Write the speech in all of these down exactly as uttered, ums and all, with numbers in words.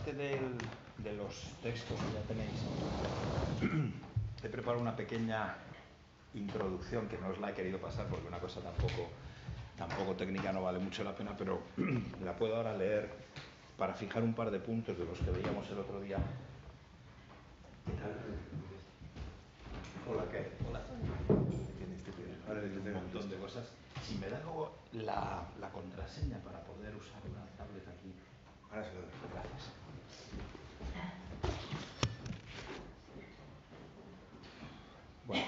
aparte del, de los textos que ya tenéis, he preparado una pequeña introducción que no os la he querido pasar porque una cosa tampoco, tampoco técnica no vale mucho la pena, pero la puedo ahora leer para fijar un par de puntos de los que veíamos el otro día. ¿Qué tal? Hola, ¿qué? Hola. Ahora un montón de cosas. Si me da luego la, la contraseña para poder usar una tablet aquí. Ahora se lo doy. Gracias. Bueno.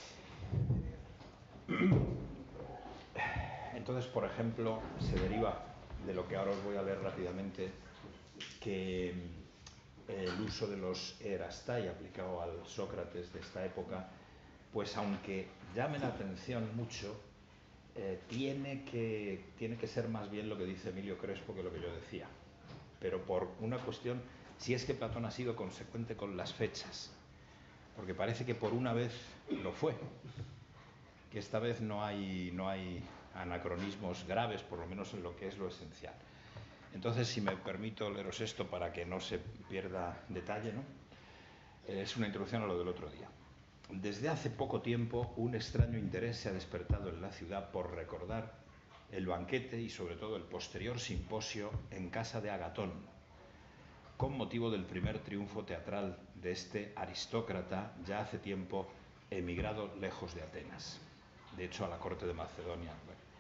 Entonces, por ejemplo, se deriva de lo que ahora os voy a leer rápidamente, que el uso de los erastai aplicado al Sócrates de esta época, pues aunque llame la atención mucho, eh, tiene, que, tiene que ser más bien lo que dice Emilio Crespo que lo que yo decía. Pero por una cuestión, si es que Platón ha sido consecuente con las fechas, porque parece que por una vez lo fue, que esta vez no hay, no hay anacronismos graves, por lo menos en lo que es lo esencial. Entonces, si me permito leeros esto para que no se pierda detalle, ¿no? Es una introducción a lo del otro día. Desde hace poco tiempo, un extraño interés se ha despertado en la ciudad por recordar el banquete y sobre todo el posterior simposio en casa de Agatón, con motivo del primer triunfo teatral de este aristócrata ya hace tiempo emigrado lejos de Atenas, de hecho a la corte de Macedonia.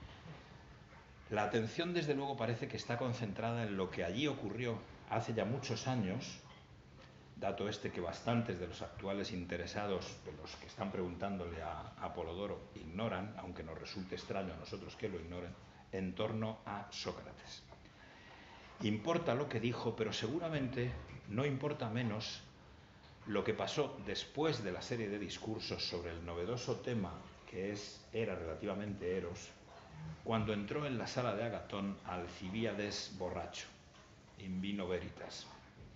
La atención desde luego parece que está concentrada en lo que allí ocurrió hace ya muchos años, dato este que bastantes de los actuales interesados, de los que están preguntándole a Apolodoro, ignoran, aunque nos resulte extraño a nosotros que lo ignoren, en torno a Sócrates. Importa lo que dijo, pero seguramente no importa menos lo que pasó después de la serie de discursos sobre el novedoso tema que es, era relativamente Eros, cuando entró en la sala de Agatón Alcibíades borracho, in vino veritas.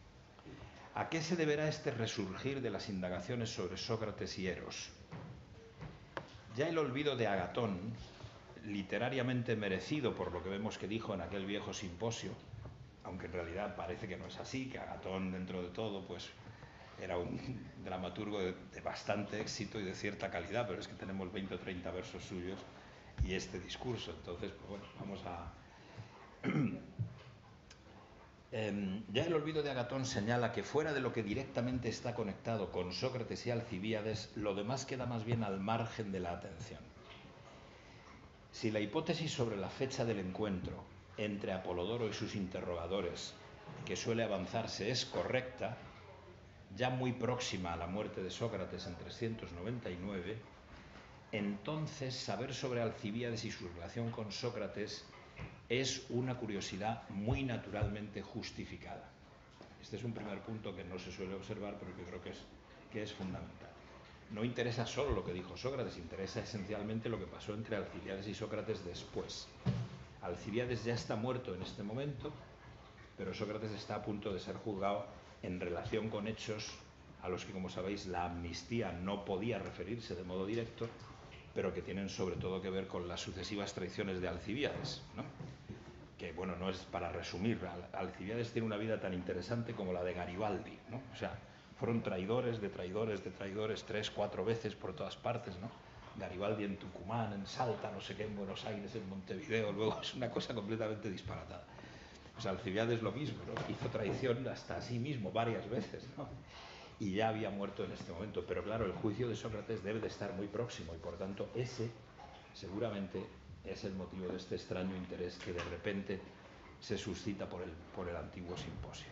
¿A qué se deberá este resurgir de las indagaciones sobre Sócrates y Eros? Ya el olvido de Agatón, literariamente merecido por lo que vemos que dijo en aquel viejo simposio, aunque en realidad parece que no es así, que Agatón dentro de todo pues era un dramaturgo de, de bastante éxito y de cierta calidad, pero es que tenemos veinte o treinta versos suyos y este discurso, entonces pues bueno, vamos a... Eh, ya el olvido de Agatón señala que fuera de lo que directamente está conectado con Sócrates y Alcibíades, lo demás queda más bien al margen de la atención. Si la hipótesis sobre la fecha del encuentro entre Apolodoro y sus interrogadores, que suele avanzarse, es correcta, ya muy próxima a la muerte de Sócrates en trescientos noventa y nueve, entonces saber sobre Alcibíades y su relación con Sócrates es una curiosidad muy naturalmente justificada. Este es un primer punto que no se suele observar, pero que creo que es, que es fundamental. No interesa solo lo que dijo Sócrates, interesa esencialmente lo que pasó entre Alcibíades y Sócrates después. Alcibíades ya está muerto en este momento, pero Sócrates está a punto de ser juzgado en relación con hechos a los que, como sabéis, la amnistía no podía referirse de modo directo, pero que tienen sobre todo que ver con las sucesivas traiciones de Alcibíades, ¿no? Que, bueno, no es para resumir, Alcibíades tiene una vida tan interesante como la de Garibaldi, ¿no? O sea, fueron traidores de traidores de traidores tres, cuatro veces por todas partes, ¿no? Garibaldi en Tucumán, en Salta, no sé qué, en Buenos Aires, en Montevideo, luego es una cosa completamente disparatada. Pues Alcibíades lo mismo, ¿no? Hizo traición hasta a sí mismo varias veces, ¿no? Y ya había muerto en este momento, pero claro, el juicio de Sócrates debe de estar muy próximo y por tanto ese seguramente es el motivo de este extraño interés que de repente se suscita por el, por el antiguo simposio.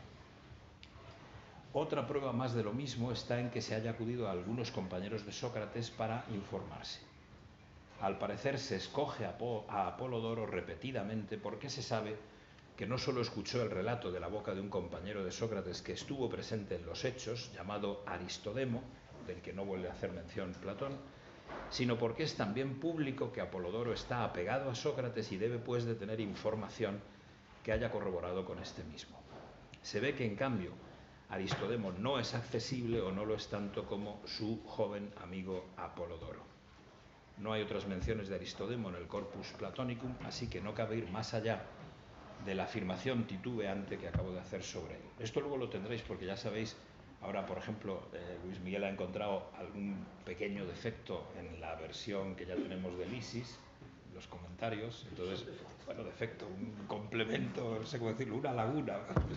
Otra prueba más de lo mismo está en que se haya acudido a algunos compañeros de Sócrates para informarse. Al parecer se escoge a, Po, a Apolodoro repetidamente porque se sabe que no solo escuchó el relato de la boca de un compañero de Sócrates que estuvo presente en los hechos, llamado Aristodemo, del que no vuelve a hacer mención Platón, sino porque es también público que Apolodoro está apegado a Sócrates y debe pues de tener información que haya corroborado con este mismo. Se ve que en cambio Aristodemo no es accesible o no lo es tanto como su joven amigo Apolodoro. No hay otras menciones de Aristodemo en el Corpus Platonicum, así que no cabe ir más allá de la afirmación titubeante que acabo de hacer sobre él. Esto luego lo tendréis porque ya sabéis, ahora por ejemplo eh, Luis Miguel ha encontrado algún pequeño defecto en la versión que ya tenemos del ISIS, los comentarios, entonces, bueno, defecto, un complemento, no sé cómo decirlo, una laguna.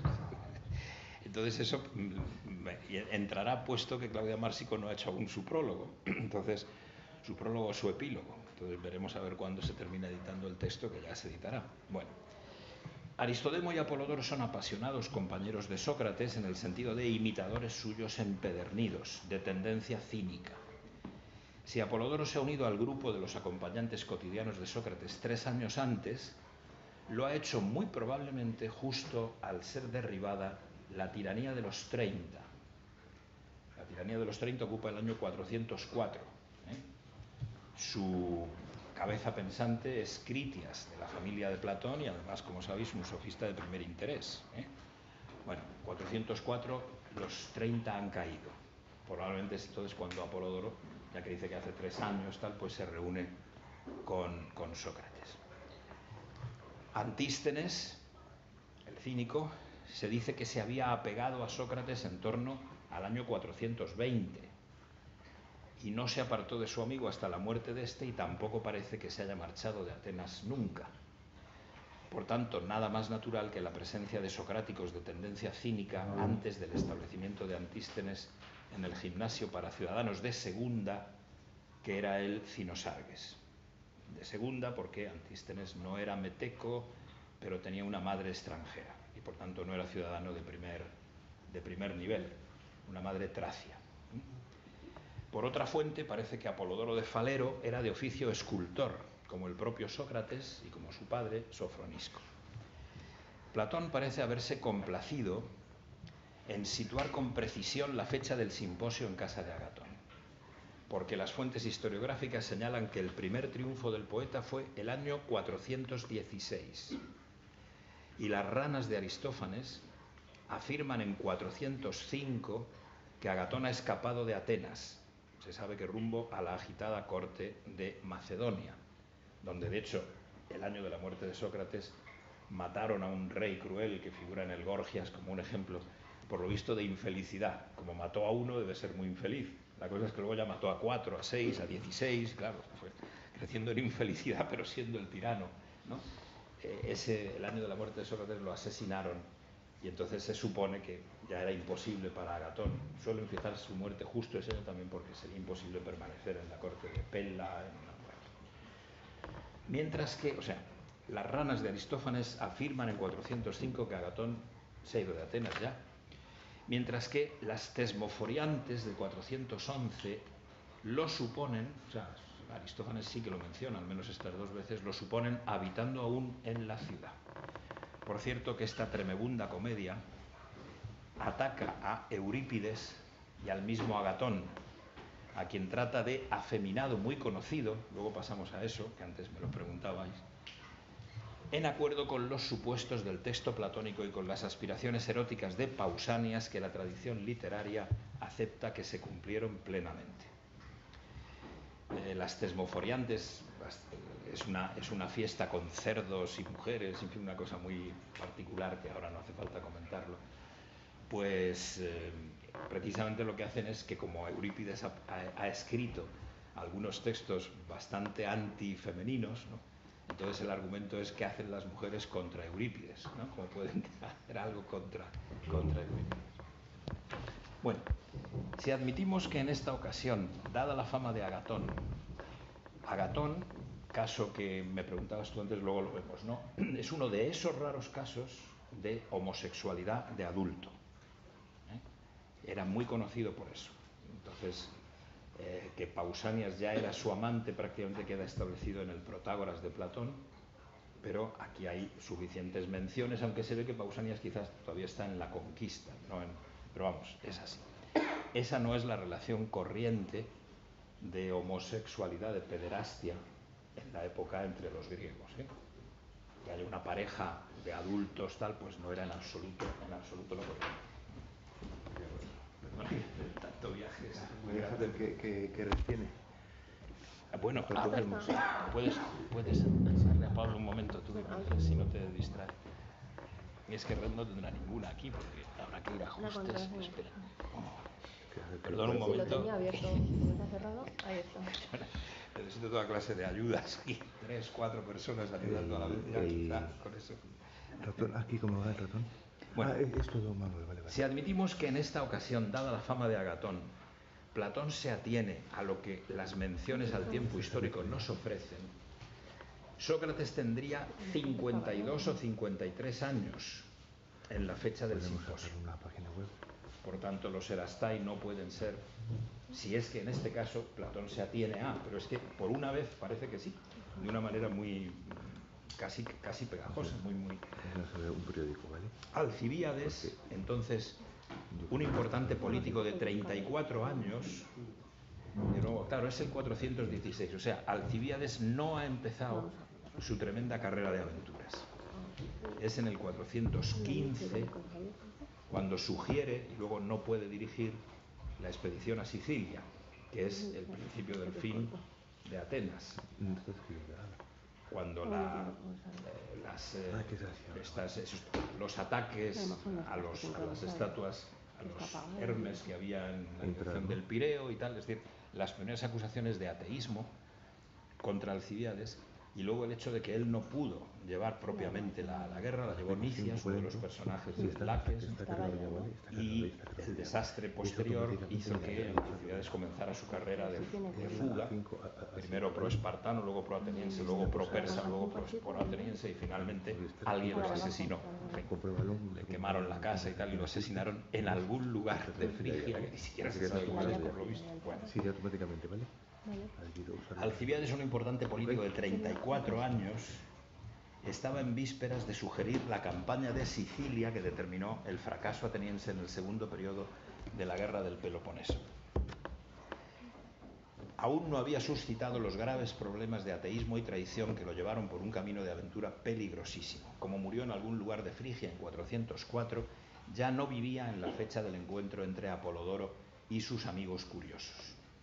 Entonces eso entrará puesto que Claudia Mársico no ha hecho aún su prólogo, entonces su prólogo o su epílogo, entonces veremos a ver cuándo se termina editando el texto, que ya se editará. Bueno, Aristodemo y Apolodoro son apasionados compañeros de Sócrates en el sentido de imitadores suyos empedernidos, de tendencia cínica. Si Apolodoro se ha unido al grupo de los acompañantes cotidianos de Sócrates tres años antes, lo ha hecho muy probablemente justo al ser derribada la tiranía de los treinta. La tiranía de los treinta ocupa el año cuatrocientos cuatro. ¿eh? Su cabeza pensante es Critias, de la familia de Platón, y además, como sabéis, un sofista de primer interés. ¿eh? Bueno, cuatrocientos cuatro, los treinta han caído. Probablemente es entonces cuando Apolodoro, ya que dice que hace tres años, tal, pues se reúne con, con Sócrates. Antístenes, el cínico, se dice que se había apegado a Sócrates en torno al año cuatrocientos veinte y no se apartó de su amigo hasta la muerte de éste, y tampoco parece que se haya marchado de Atenas nunca. Por tanto, nada más natural que la presencia de socráticos de tendencia cínica antes del establecimiento de Antístenes en el gimnasio para ciudadanos de segunda, que era el Cinosarges. De segunda porque Antístenes no era meteco, pero tenía una madre extranjera y por tanto no era ciudadano de primer, de primer nivel, una madre tracia. Por otra fuente parece que Apolodoro de Falero era de oficio escultor, como el propio Sócrates y como su padre Sofronisco. Platón parece haberse complacido en situar con precisión la fecha del simposio en casa de Agatón, porque las fuentes historiográficas señalan que el primer triunfo del poeta fue el año cuatrocientos dieciséis y las ranas de Aristófanes afirman en cuatrocientos cinco que Agatón ha escapado de Atenas, se sabe que rumbo a la agitada corte de Macedonia, donde de hecho el año de la muerte de Sócrates mataron a un rey cruel que figura en el Gorgias como un ejemplo, por lo visto, de infelicidad. Como mató a uno debe ser muy infeliz. La cosa es que luego ya mató a cuatro, a seis, a dieciséis, claro, fue creciendo en infelicidad pero siendo el tirano, ¿no? Eh, ese, el año de la muerte de Sócrates lo asesinaron y entonces se supone que ya era imposible para Agatón. Suele empiezar su muerte justo ese año también porque sería imposible permanecer en la corte de Pella. En una... Mientras que, o sea, las ranas de Aristófanes afirman en cuatrocientos cinco que Agatón se ha ido de Atenas ya, mientras que las tesmoforiantes de cuatrocientos once lo suponen, o sea, Aristófanes sí que lo menciona, al menos estas dos veces, lo suponen habitando aún en la ciudad. Por cierto que esta tremebunda comedia ataca a Eurípides y al mismo Agatón, a quien trata de afeminado muy conocido, luego pasamos a eso, que antes me lo preguntabais, en acuerdo con los supuestos del texto platónico y con las aspiraciones eróticas de Pausanias que la tradición literaria acepta que se cumplieron plenamente. Eh, las tesmoforiantes es una, es una fiesta con cerdos y mujeres, en fin, una cosa muy particular que ahora no hace falta comentarlo. Pues eh, precisamente lo que hacen es que, como Eurípides ha, ha, ha escrito algunos textos bastante antifemeninos, ¿no? Entonces el argumento es que hacen las mujeres contra Eurípides, ¿no? Como pueden hacer algo contra, contra Eurípides. Bueno, si admitimos que en esta ocasión, dada la fama de Agatón, Agatón, caso que me preguntabas tú antes, luego lo vemos, ¿no? Es uno de esos raros casos de homosexualidad de adulto. ¿eh? Era muy conocido por eso. Entonces, eh, que Pausanias ya era su amante prácticamente queda establecido en el Protágoras de Platón, pero aquí hay suficientes menciones, aunque se ve que Pausanias quizás todavía está en la conquista, ¿no? En, pero vamos, es así. Esa no es la relación corriente de homosexualidad, de pederastia en la época entre los griegos, ¿eh? Que haya una pareja de adultos tal, pues no era en absoluto, en absoluto lo corriente. Perdón, tanto viaje es muy grande. Que, que, que retiene. Bueno, ah, puedes, puedes pasarle a Pablo un momento, tú, si no te distraes. Y es que Red no tendrá ninguna aquí, porque habrá que ir a ajustes. Espera. Perdón un momento. Si lo tenía abierto, si lo está cerrado, ahí está. Necesito toda clase de ayudas aquí. Tres, cuatro personas ayudando el, a la vez. Ya, el... ya, con eso. Ratón, aquí cómo va el ratón. Bueno, ah, es todo Manuel, vale, vale. Si admitimos que en esta ocasión, dada la fama de Agatón, Platón se atiene a lo que las menciones al tiempo histórico nos ofrecen, Sócrates tendría cincuenta y dos o cincuenta y tres años en la fecha del simposio. Una página web. Por tanto, los erastai no pueden ser, si es que en este caso Platón se atiene a, pero es que por una vez parece que sí, de una manera muy casi, casi pegajosa, muy, muy... Un periódico, ¿vale? Alcibíades, entonces, un importante político de treinta y cuatro años, de nuevo, claro, es el cuatrocientos dieciséis, o sea, Alcibíades no ha empezado su tremenda carrera de aventuras. Es en el cuatrocientos quince cuando sugiere, y luego no puede dirigir, la expedición a Sicilia, que es el principio del fin de Atenas. Cuando la, eh, las, eh, estas, esos, los ataques a, los, a las estatuas, a los Hermes que había en la dirección del Pireo y tal, es decir, las primeras acusaciones de ateísmo contra Alcibíades, y luego el hecho de que él no pudo llevar propiamente la, la guerra, la llevó Nicias, uno de los personajes de Laques, y el desastre posterior hizo que Alcibíades comenzara su carrera de, de fuga, primero pro-espartano, luego pro-ateniense, luego pro-persa, luego pro-ateniense, y finalmente alguien lo asesinó. Le quemaron la casa y tal, y lo asesinaron en algún lugar de Frigia, que ni siquiera se sabe cuál es, por lo visto. Bueno. Sí, automáticamente, ¿vale? Alcibíades es un importante político de treinta y cuatro años, estaba en vísperas de sugerir la campaña de Sicilia que determinó el fracaso ateniense en el segundo periodo de la guerra del Peloponeso. Aún no había suscitado los graves problemas de ateísmo y traición que lo llevaron por un camino de aventura peligrosísimo. Como murió en algún lugar de Frigia en cuatrocientos cuatro, ya no vivía en la fecha del encuentro entre Apolodoro y sus amigos curiosos.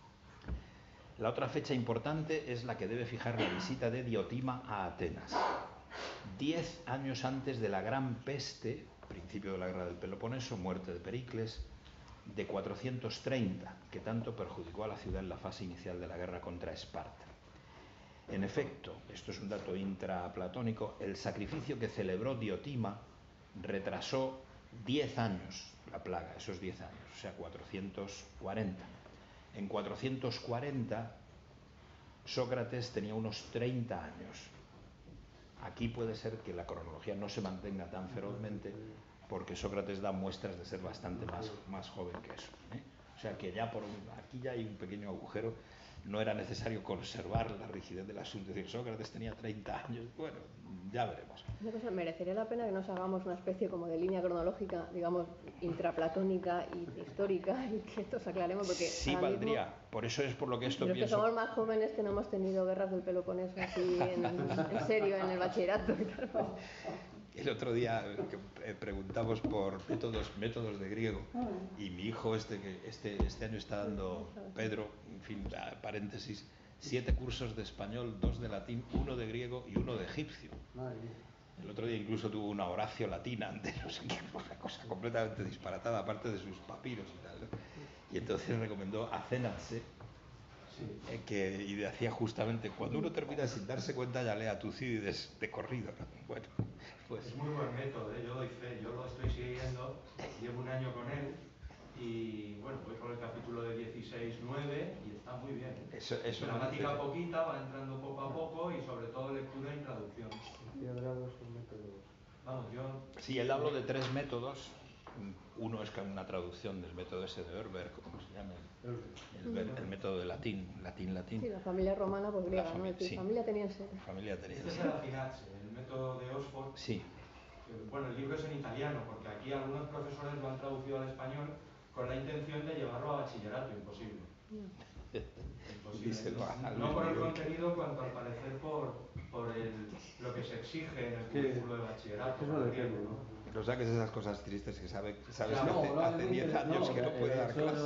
La otra fecha importante es la que debe fijar la visita de Diotima a Atenas. Diez años antes de la Gran Peste, principio de la guerra del Peloponeso, muerte de Pericles, de cuatrocientos treinta, que tanto perjudicó a la ciudad en la fase inicial de la guerra contra Esparta. En efecto, esto es un dato intraplatónico, el sacrificio que celebró Diotima retrasó diez años la plaga, esos diez años, o sea, cuatrocientos cuarenta. En cuatrocientos cuarenta, Sócrates tenía unos treinta años. Aquí puede ser que la cronología no se mantenga tan ferozmente, porque Sócrates da muestras de ser bastante más, más joven que eso, ¿eh? O sea que ya por un, aquí ya hay un pequeño agujero, no era necesario conservar la rigidez del asunto, es decir, Sócrates tenía treinta años, bueno, ya veremos. Una cosa, merecería la pena que nos hagamos una especie como de línea cronológica, digamos, intraplatónica y histórica, y que esto se aclaremos, porque sí valdría, mismo, por eso es por lo que esto los pienso... que somos más jóvenes que no hemos tenido guerras del Peloponeso así en, en serio, en el bachillerato y tal, pues. El otro día preguntamos por métodos, métodos de griego, y mi hijo este que este, este año está dando, Pedro, en fin, paréntesis, siete cursos de español, dos de latín, uno de griego y uno de egipcio. El otro día incluso tuvo una Horacio latina ante no sé qué, una cosa completamente disparatada, aparte de sus papiros y tal, ¿no? Y entonces recomendó Acénatse, eh, que y decía justamente, cuando uno termina sin darse cuenta ya lea Tucídides de corrido, ¿no? Bueno, pues... Es muy buen método, ¿eh? Yo doy fe, yo lo estoy siguiendo, llevo un año con él y bueno, voy por el capítulo de dieciséis nueve y está muy bien. Eso, eso gramática poquita, va entrando poco a poco y sobre todo lectura y traducción. Vamos, yo... Sí, él habló de tres métodos. Uno es una traducción del método ese de Herber, ¿cómo se llama? El, el, el método de latín, latín, latín. Sí, la familia romana, pues griega, ¿no? Sí. Familia ateniense. Familia ateniense. Este es el Afinazze, el método de Oxford. Sí. Bueno, el libro es en italiano, porque aquí algunos profesores lo han traducido al español con la intención de llevarlo a bachillerato, imposible. Imposible. No, no por el contenido, cuanto al parecer por, por el, lo que se exige en el currículo de bachillerato. Eso de tiempo, ¿no? No saques esas cosas tristes que sabe, sabes ya, que no, hace diez años no, que no puede dar clases.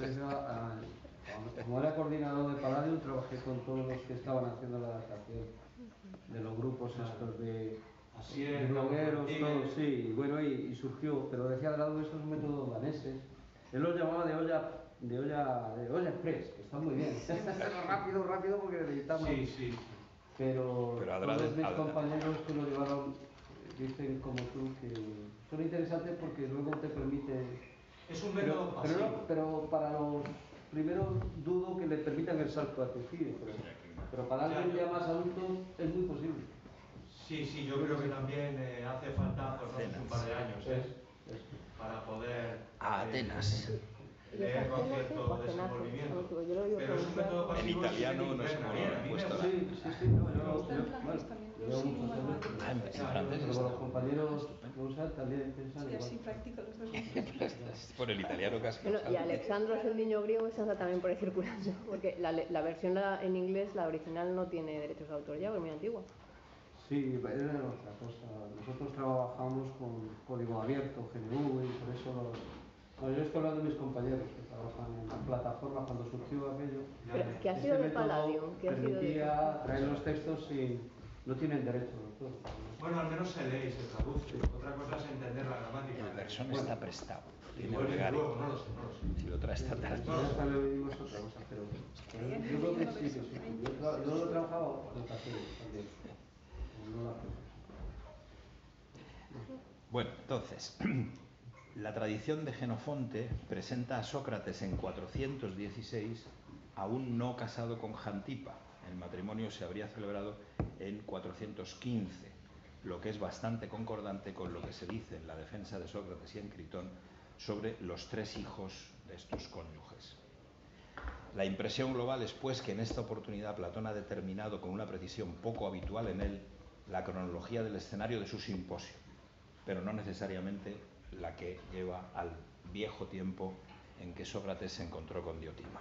Como era coordinador de Palladium, trabajé con todos los que estaban haciendo la adaptación de los grupos estos de, Así de blogueros, todos, sí, y bueno, y, y surgió, pero decía de lado esos métodos daneses. Él los llamaba de olla, de olla, de olla express, que está muy bien. rápido, rápido, porque necesitamos. Sí, sí. Pero, pero todos mis adelante. compañeros que lo llevaron dicen como tú que son interesantes porque luego te permite. Es un método pero, pasivo. pero, no, pero para los primeros dudo que le permitan el salto a suicidio, pero, pero para alguien ya más adulto es muy posible. Sí, sí, yo creo que también eh, hace falta pues, no, un par de años ¿eh? para poder a Atenas. Eh, leer con cierto desenvolvimiento. Pero es un método pasivo. En italiano no se me había puesto la... Sí, sí, sí, no, yo, yo, bueno, yo muchos años. Ah, en francés. Pero los compañeros que usan también piensan Sí, igual. así practico los dos. Por el italiano casi. Bueno, y Alexandros, el niño griego, se anda también por ahí circulando, porque la, la versión la, en inglés, la original, no tiene derechos de autor ya, porque es muy antigua. Sí, es otra cosa. Nosotros trabajamos con código abierto, G N U, y por eso los... Bueno, yo estoy hablando de mis compañeros que trabajan en la plataforma cuando surgió aquello. Pero, ¿qué ha sido de Palladium? ¿Qué ha sido de permitía traer los textos y no tienen derecho de autor. Bueno, al menos se lee y se traduce. Otra cosa es entender la gramática. El versón bueno, está prestado. Tiene igual el y plegario. luego, no lo sé, no lo sé. Si lo trae esta tarde. No, esta lo digo es otra cosa, pero yo creo que sí, que sí. Yo, tra yo lo he trabajado en castellano también. No la Bueno, entonces, la tradición de Jenofonte presenta a Sócrates en cuatrocientos dieciséis aún no casado con Jantipa. El matrimonio se habría celebrado en cuatrocientos quince, lo que es bastante concordante con lo que se dice en la defensa de Sócrates y en Critón sobre los tres hijos de estos cónyuges. La impresión global es pues que en esta oportunidad Platón ha determinado con una precisión poco habitual en él la cronología del escenario de su simposio, pero no necesariamente la que lleva al viejo tiempo en que Sócrates se encontró con Diotima.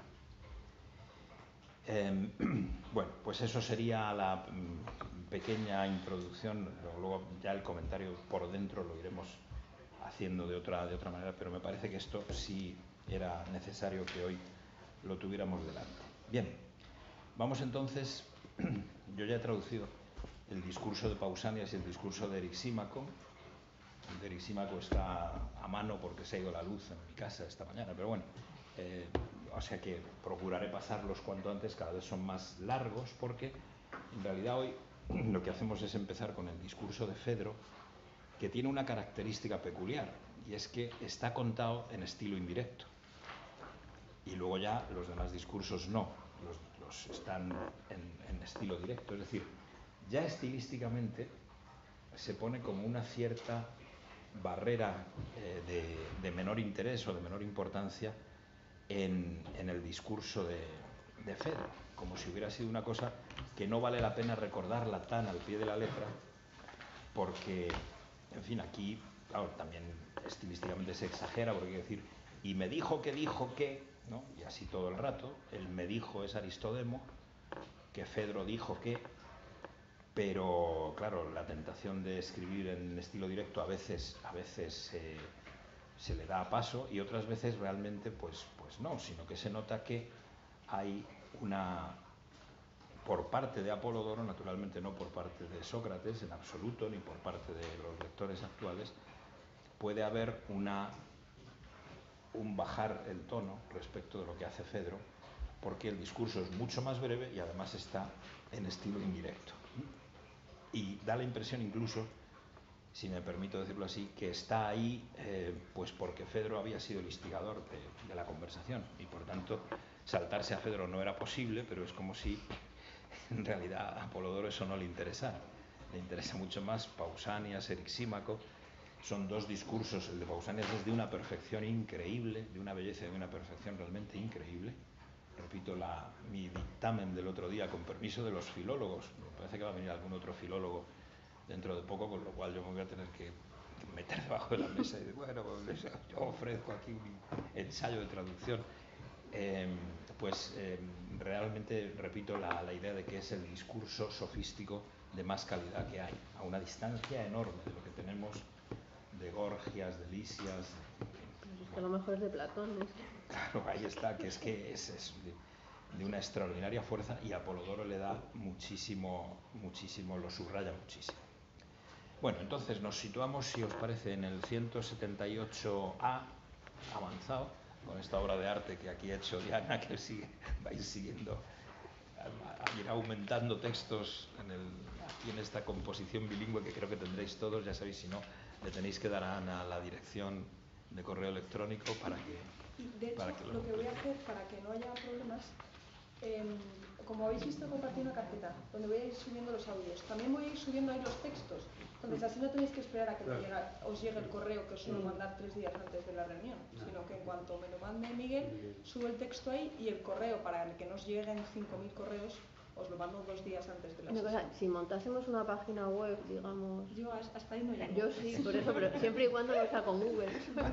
Eh, bueno, pues eso sería la mm, pequeña introducción, luego ya el comentario por dentro lo iremos haciendo de otra, de otra manera, pero me parece que esto sí era necesario que hoy lo tuviéramos delante. Bien, vamos entonces, yo ya he traducido el discurso de Pausanias y el discurso de Erixímaco. El de Erixímaco está a mano porque se ha ido la luz en mi casa esta mañana, pero bueno, eh, o sea que procuraré pasarlos cuanto antes, cada vez son más largos, porque en realidad hoy lo que hacemos es empezar con el discurso de Fedro, que tiene una característica peculiar, y es que está contado en estilo indirecto. Y luego ya los demás discursos no, los, los están en, en estilo directo, es decir, ya estilísticamente se pone como una cierta barrera eh, de, de menor interés o de menor importancia en, en el discurso de, de Fedro, como si hubiera sido una cosa que no vale la pena recordarla tan al pie de la letra, porque, en fin, aquí, claro, también estilísticamente se exagera, porque hay que decir, y me dijo que dijo que, ¿no? Y así todo el rato, el me dijo es Aristodemo, que Fedro dijo que, pero claro, la tentación de escribir en estilo directo a veces, a veces eh, se le da a paso y otras veces realmente pues, pues no, sino que se nota que hay una, por parte de Apolodoro, naturalmente no por parte de Sócrates en absoluto, ni por parte de los lectores actuales, puede haber una, un bajar el tono respecto de lo que hace Fedro, porque el discurso es mucho más breve y además está en estilo indirecto. Y da la impresión incluso, si me permito decirlo así, que está ahí eh, pues porque Fedro había sido el instigador de, de la conversación y por tanto saltarse a Fedro no era posible, pero es como si en realidad a Apolodoro eso no le interesara. Le interesa mucho más Pausanias, Erixímaco. Son dos discursos, el de Pausanias es de una perfección increíble, de una belleza y de una perfección realmente increíble. Repito la, mi dictamen del otro día, con permiso de los filólogos. Me parece que va a venir algún otro filólogo dentro de poco, con lo cual yo me voy a tener que meter debajo de la mesa y decir, bueno, pues yo ofrezco aquí un ensayo de traducción. Eh, pues eh, realmente repito la, la idea de que es el discurso sofístico de más calidad que hay, a una distancia enorme de lo que tenemos de Gorgias, de Lisias. De, pues es que lo mejor es de Platón, ¿no? Claro, ahí está, que es que es, es de, de una extraordinaria fuerza y Apolodoro le da muchísimo, muchísimo, lo subraya muchísimo. Bueno, entonces nos situamos, si os parece, en el ciento setenta y ocho A avanzado, con esta obra de arte que aquí ha hecho Diana, que sigue, vais siguiendo, a, a ir aumentando textos en el, aquí en esta composición bilingüe que creo que tendréis todos. Ya sabéis, si no, le tenéis que dar a Ana la dirección de correo electrónico para que... Y de hecho, para que lo, lo que voy a hacer para que no haya problemas, eh, como habéis visto, compartí una carpeta donde voy a ir subiendo los audios. También voy a ir subiendo ahí los textos. Entonces, así no tenéis que esperar a que me llegue, os llegue el correo que os suelo mandar tres días antes de la reunión, sino que en cuanto me lo mande Miguel, subo el texto ahí y el correo, para que no os lleguen cinco mil correos, os lo mando dos días antes de la Una cosa, sesión. si montásemos una página web, digamos... Yo hasta ahí no llego. Yo sí, por eso, pero siempre y cuando no sea con Google.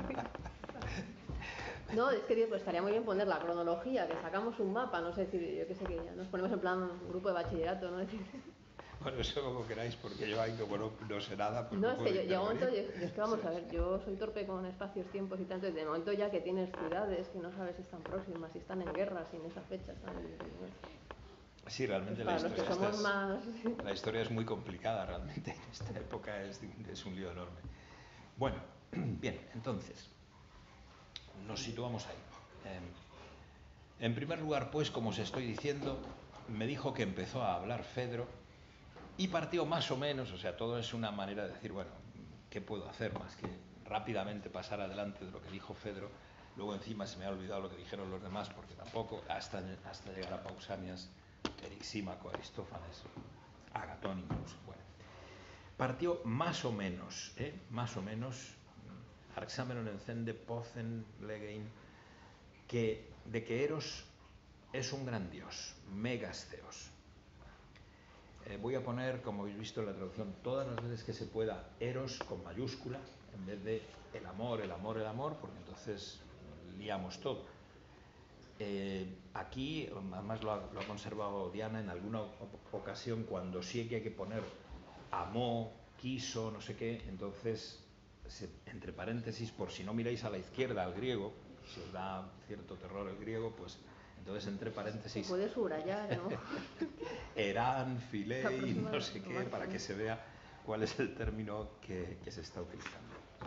No, es que digo, pues estaría muy bien poner la cronología, que sacamos un mapa, no sé, decir, yo qué sé, que ya nos ponemos en plan grupo de bachillerato, ¿no? Decir... Bueno, eso como queráis, porque yo ahí como no, no sé nada, pues no, no es puedo que yo, llega un momento, yo, intervenir. yo es que vamos Sí. a ver, yo soy torpe con espacios, tiempos y tanto, y de momento ya que tienes ciudades que no sabes si están próximas, si están en guerra, si en esa fecha están en... Sí, realmente pues la para los que historia, somos es, más... la historia es muy complicada, realmente. En esta época es, es un lío enorme. Bueno, bien, entonces, nos situamos ahí. Eh, en primer lugar, pues, como os estoy diciendo, me dijo que empezó a hablar Fedro y partió más o menos, o sea, todo es una manera de decir, bueno, ¿qué puedo hacer más que rápidamente pasar adelante de lo que dijo Fedro? Luego encima se me ha olvidado lo que dijeron los demás, porque tampoco, hasta, hasta llegar a Pausanias, Erixímaco, Aristófanes, Agatón incluso. Bueno, partió más o menos, ¿eh? más o menos, Arxámenon encende, Pocen, Legein, que, de que Eros es un gran dios, megas theos. Eh, voy a poner, como habéis visto en la traducción, todas las veces que se pueda Eros con mayúscula, en vez de el amor, el amor, el amor, porque entonces liamos todo. Eh, aquí, además lo ha, lo ha conservado Diana en alguna ocasión, cuando sí que hay que poner amó, quiso, no sé qué, entonces, se, entre paréntesis, por si no miráis a la izquierda al griego, si os da cierto terror el griego, pues entonces entre paréntesis... Se puede subrayar, ¿no? Erán, filei, no sé qué, para que se vea cuál es el término que, que se está utilizando.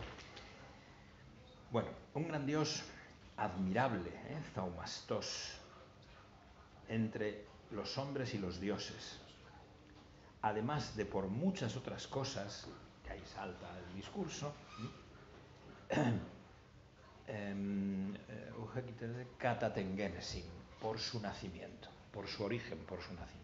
Bueno, un gran dios admirable, ¿eh? Zaumastos, entre los hombres y los dioses. Además de por muchas otras cosas, que ahí salta el discurso, Katatengenesin, por su nacimiento, por su origen, por su nacimiento.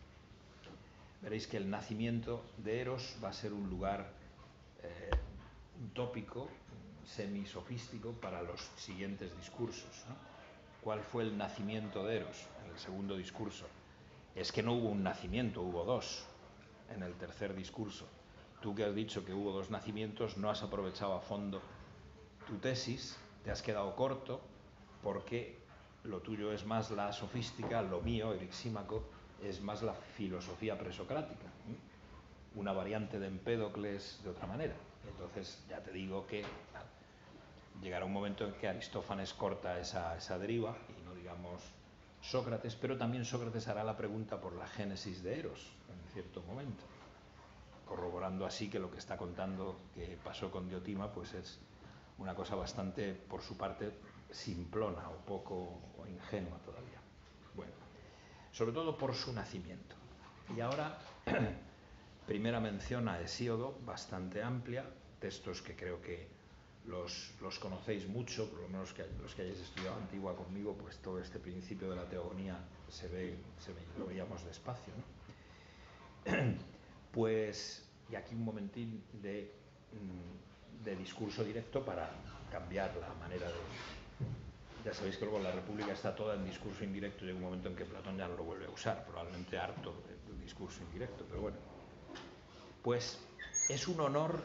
Veréis que el nacimiento de Eros va a ser un lugar eh, utópico, semisofístico para los siguientes discursos, ¿no? ¿Cuál fue el nacimiento de Eros? En el segundo discurso. Es que no hubo un nacimiento, hubo dos en el tercer discurso. Tú que has dicho que hubo dos nacimientos, no has aprovechado a fondo tu tesis, te has quedado corto, porque lo tuyo es más la sofística, lo mío, Erixímaco, es más la filosofía presocrática, ¿eh? Una variante de Empédocles de otra manera. Entonces ya te digo que llegará un momento en que Aristófanes corta esa, esa deriva, y no digamos Sócrates, pero también Sócrates hará la pregunta por la génesis de Eros en cierto momento, corroborando así que lo que está contando que pasó con Diotima pues es una cosa bastante, por su parte, simplona o poco o ingenua todavía. Bueno, sobre todo por su nacimiento. Y ahora, primera mención a Hesíodo, bastante amplia, textos que creo que los, los conocéis mucho, por lo menos que, los que hayáis estudiado Antigua conmigo, pues todo este principio de la teogonía se ve, se ve lo veíamos despacio, ¿no? Pues, y aquí un momentín de, de discurso directo para cambiar la manera de... Ya sabéis que luego la República está toda en discurso indirecto, llega un momento en que Platón ya no lo vuelve a usar, probablemente harto del discurso indirecto, pero bueno. Pues es un honor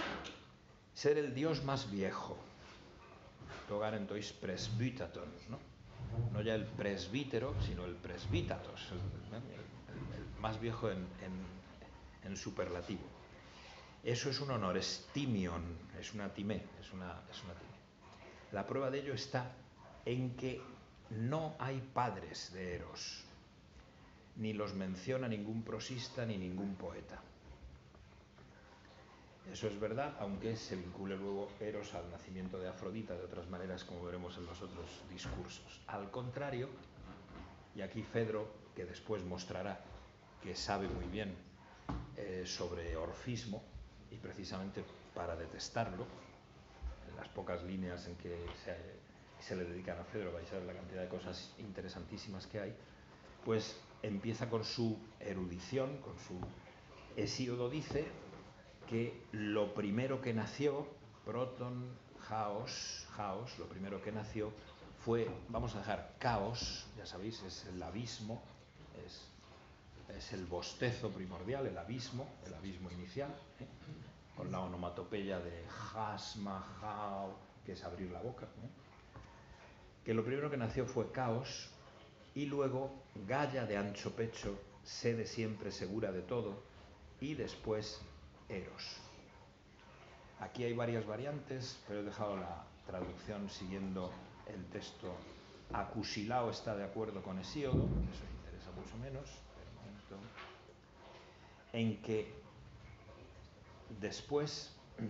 ser el dios más viejo, togar entonces presbytaton, ¿no? No ya el presbítero, sino el presbítatos, el, el, el más viejo en, en, en superlativo. Eso es un honor, es timion, es una timé, es una, es una timé. La prueba de ello está en que no hay padres de Eros, ni los menciona ningún prosista ni ningún poeta. Eso es verdad, aunque se vincule luego Eros al nacimiento de Afrodita de otras maneras, como veremos en los otros discursos. Al contrario, y aquí Fedro, que después mostrará que sabe muy bien eh, sobre orfismo, y precisamente para detestarlo, en las pocas líneas en que se, se le dedican a Fedro, vais a ver la cantidad de cosas interesantísimas que hay, pues empieza con su erudición, con su Hesíodo dice que lo primero que nació, proton, chaos, chaos, lo primero que nació fue, vamos a dejar caos, ya sabéis, es el abismo, es, es el bostezo primordial, el abismo, el abismo inicial, ¿eh? Con la onomatopeya de jasma, jao, que es abrir la boca, ¿eh? Que lo primero que nació fue caos, y luego Gaia de ancho pecho, sede siempre segura de todo, y después Eros. Aquí hay varias variantes, pero he dejado la traducción siguiendo el texto. Acusilao está de acuerdo con Hesíodo, eso me interesa mucho menos, pero un momento, en que después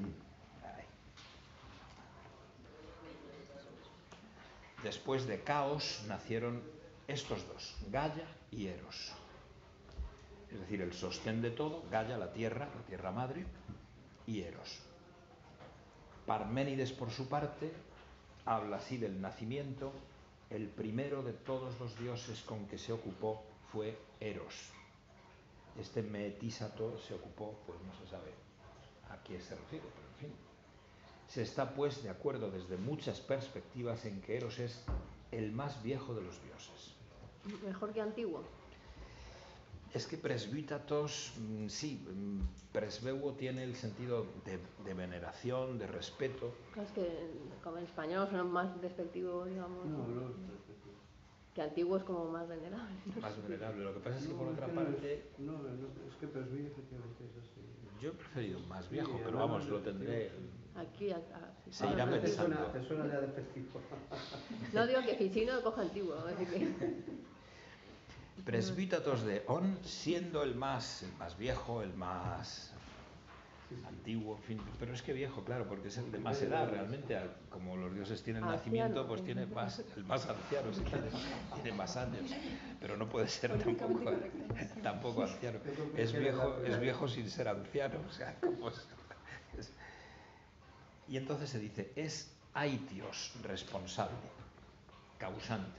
después de caos nacieron estos dos, Gaia y Eros. Es decir, el sostén de todo, Gaia, la tierra, la tierra madre, y Eros. Parménides, por su parte, habla así del nacimiento. El primero de todos los dioses con que se ocupó fue Eros. Este Metísato se ocupó, pues no se sabe a quién se refiere, pero en fin. Se está pues de acuerdo desde muchas perspectivas en que Eros es el más viejo de los dioses. Mejor que antiguo. Es que presbítatos, sí, presbeuo tiene el sentido de, de veneración, de respeto. Es que como en español son más despectivos, digamos. No, no es despectivo. Que antiguo es como más venerable. Más venerable. Lo que pasa es que No, por es otra que no parte... Es, no, no, es que presbí efectivamente es así. Yo he preferido más viejo, Sí, pero vamos, lo tendré... Aquí, acá. Se irá te pensando. suena, te suena ya despectivo. No digo que Ficino coja antiguo, así que... Presbítatos de On, siendo el más, el más viejo, el más sí, sí. antiguo, en fin, pero es que viejo, claro, porque es el de más edad realmente, como los dioses tienen anciano, nacimiento, pues tiene más, el más anciano, si quieres, tiene más años, pero no puede ser tampoco, tampoco anciano, es viejo, es viejo sin ser anciano, o sea, como es, es. Y entonces se dice, es Aitios responsable, causante.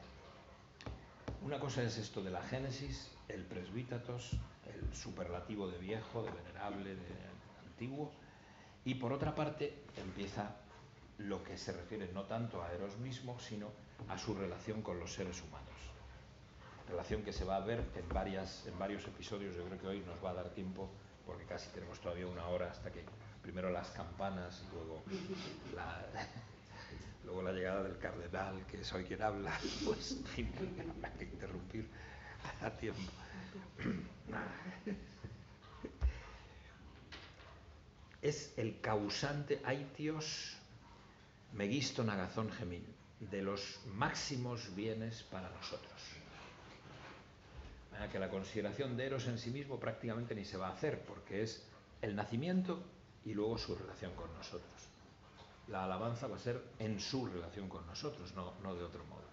Una cosa es esto de la Génesis, el presbítatos, el superlativo de viejo, de venerable, de antiguo, y por otra parte empieza lo que se refiere no tanto a Eros mismo, sino a su relación con los seres humanos. Relación que se va a ver en, varias, en varios episodios. Yo creo que hoy nos va a dar tiempo, porque casi tenemos todavía una hora hasta que primero las campanas y luego la... Luego la llegada del cardenal, que es hoy quien habla, pues en fin, hay que interrumpir a tiempo. Es el causante Aitios Megiston Agazón Gemín, de los máximos bienes para nosotros. Que la consideración de Eros en sí mismo prácticamente ni se va a hacer, porque es el nacimiento y luego su relación con nosotros. La alabanza va a ser en su relación con nosotros, no, no de otro modo.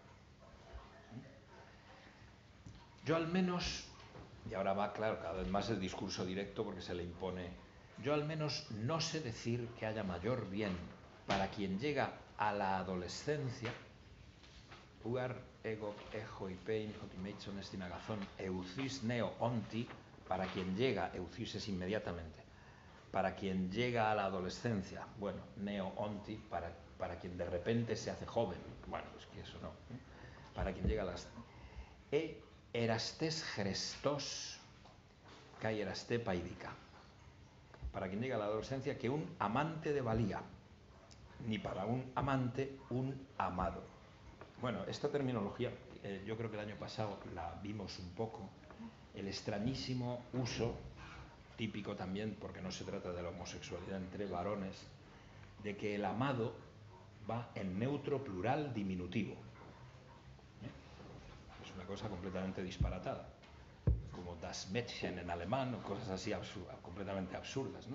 Yo al menos, y ahora va, claro, cada vez más el discurso directo porque se le impone, yo al menos no sé decir que haya mayor bien para quien llega a la adolescencia, ugar ego ejo y pein hotimation estinagazón eucis neo onti, para quien llega, eucis es inmediatamente, para quien llega a la adolescencia, bueno, neo-onti, para, para quien de repente se hace joven, bueno, es que eso no, ¿eh? Para quien llega a las... E erastes gerestos, kai eraste paidica, para quien llega a la adolescencia, que un amante de valía, ni para un amante un amado. Bueno, esta terminología, eh, yo creo que el año pasado la vimos un poco, el extrañísimo uso típico también, porque no se trata de la homosexualidad entre varones, de que el amado va en neutro plural diminutivo. ¿Eh? Es una cosa completamente disparatada, como das Mädchen en alemán o cosas así absurdas, completamente absurdas, ¿no?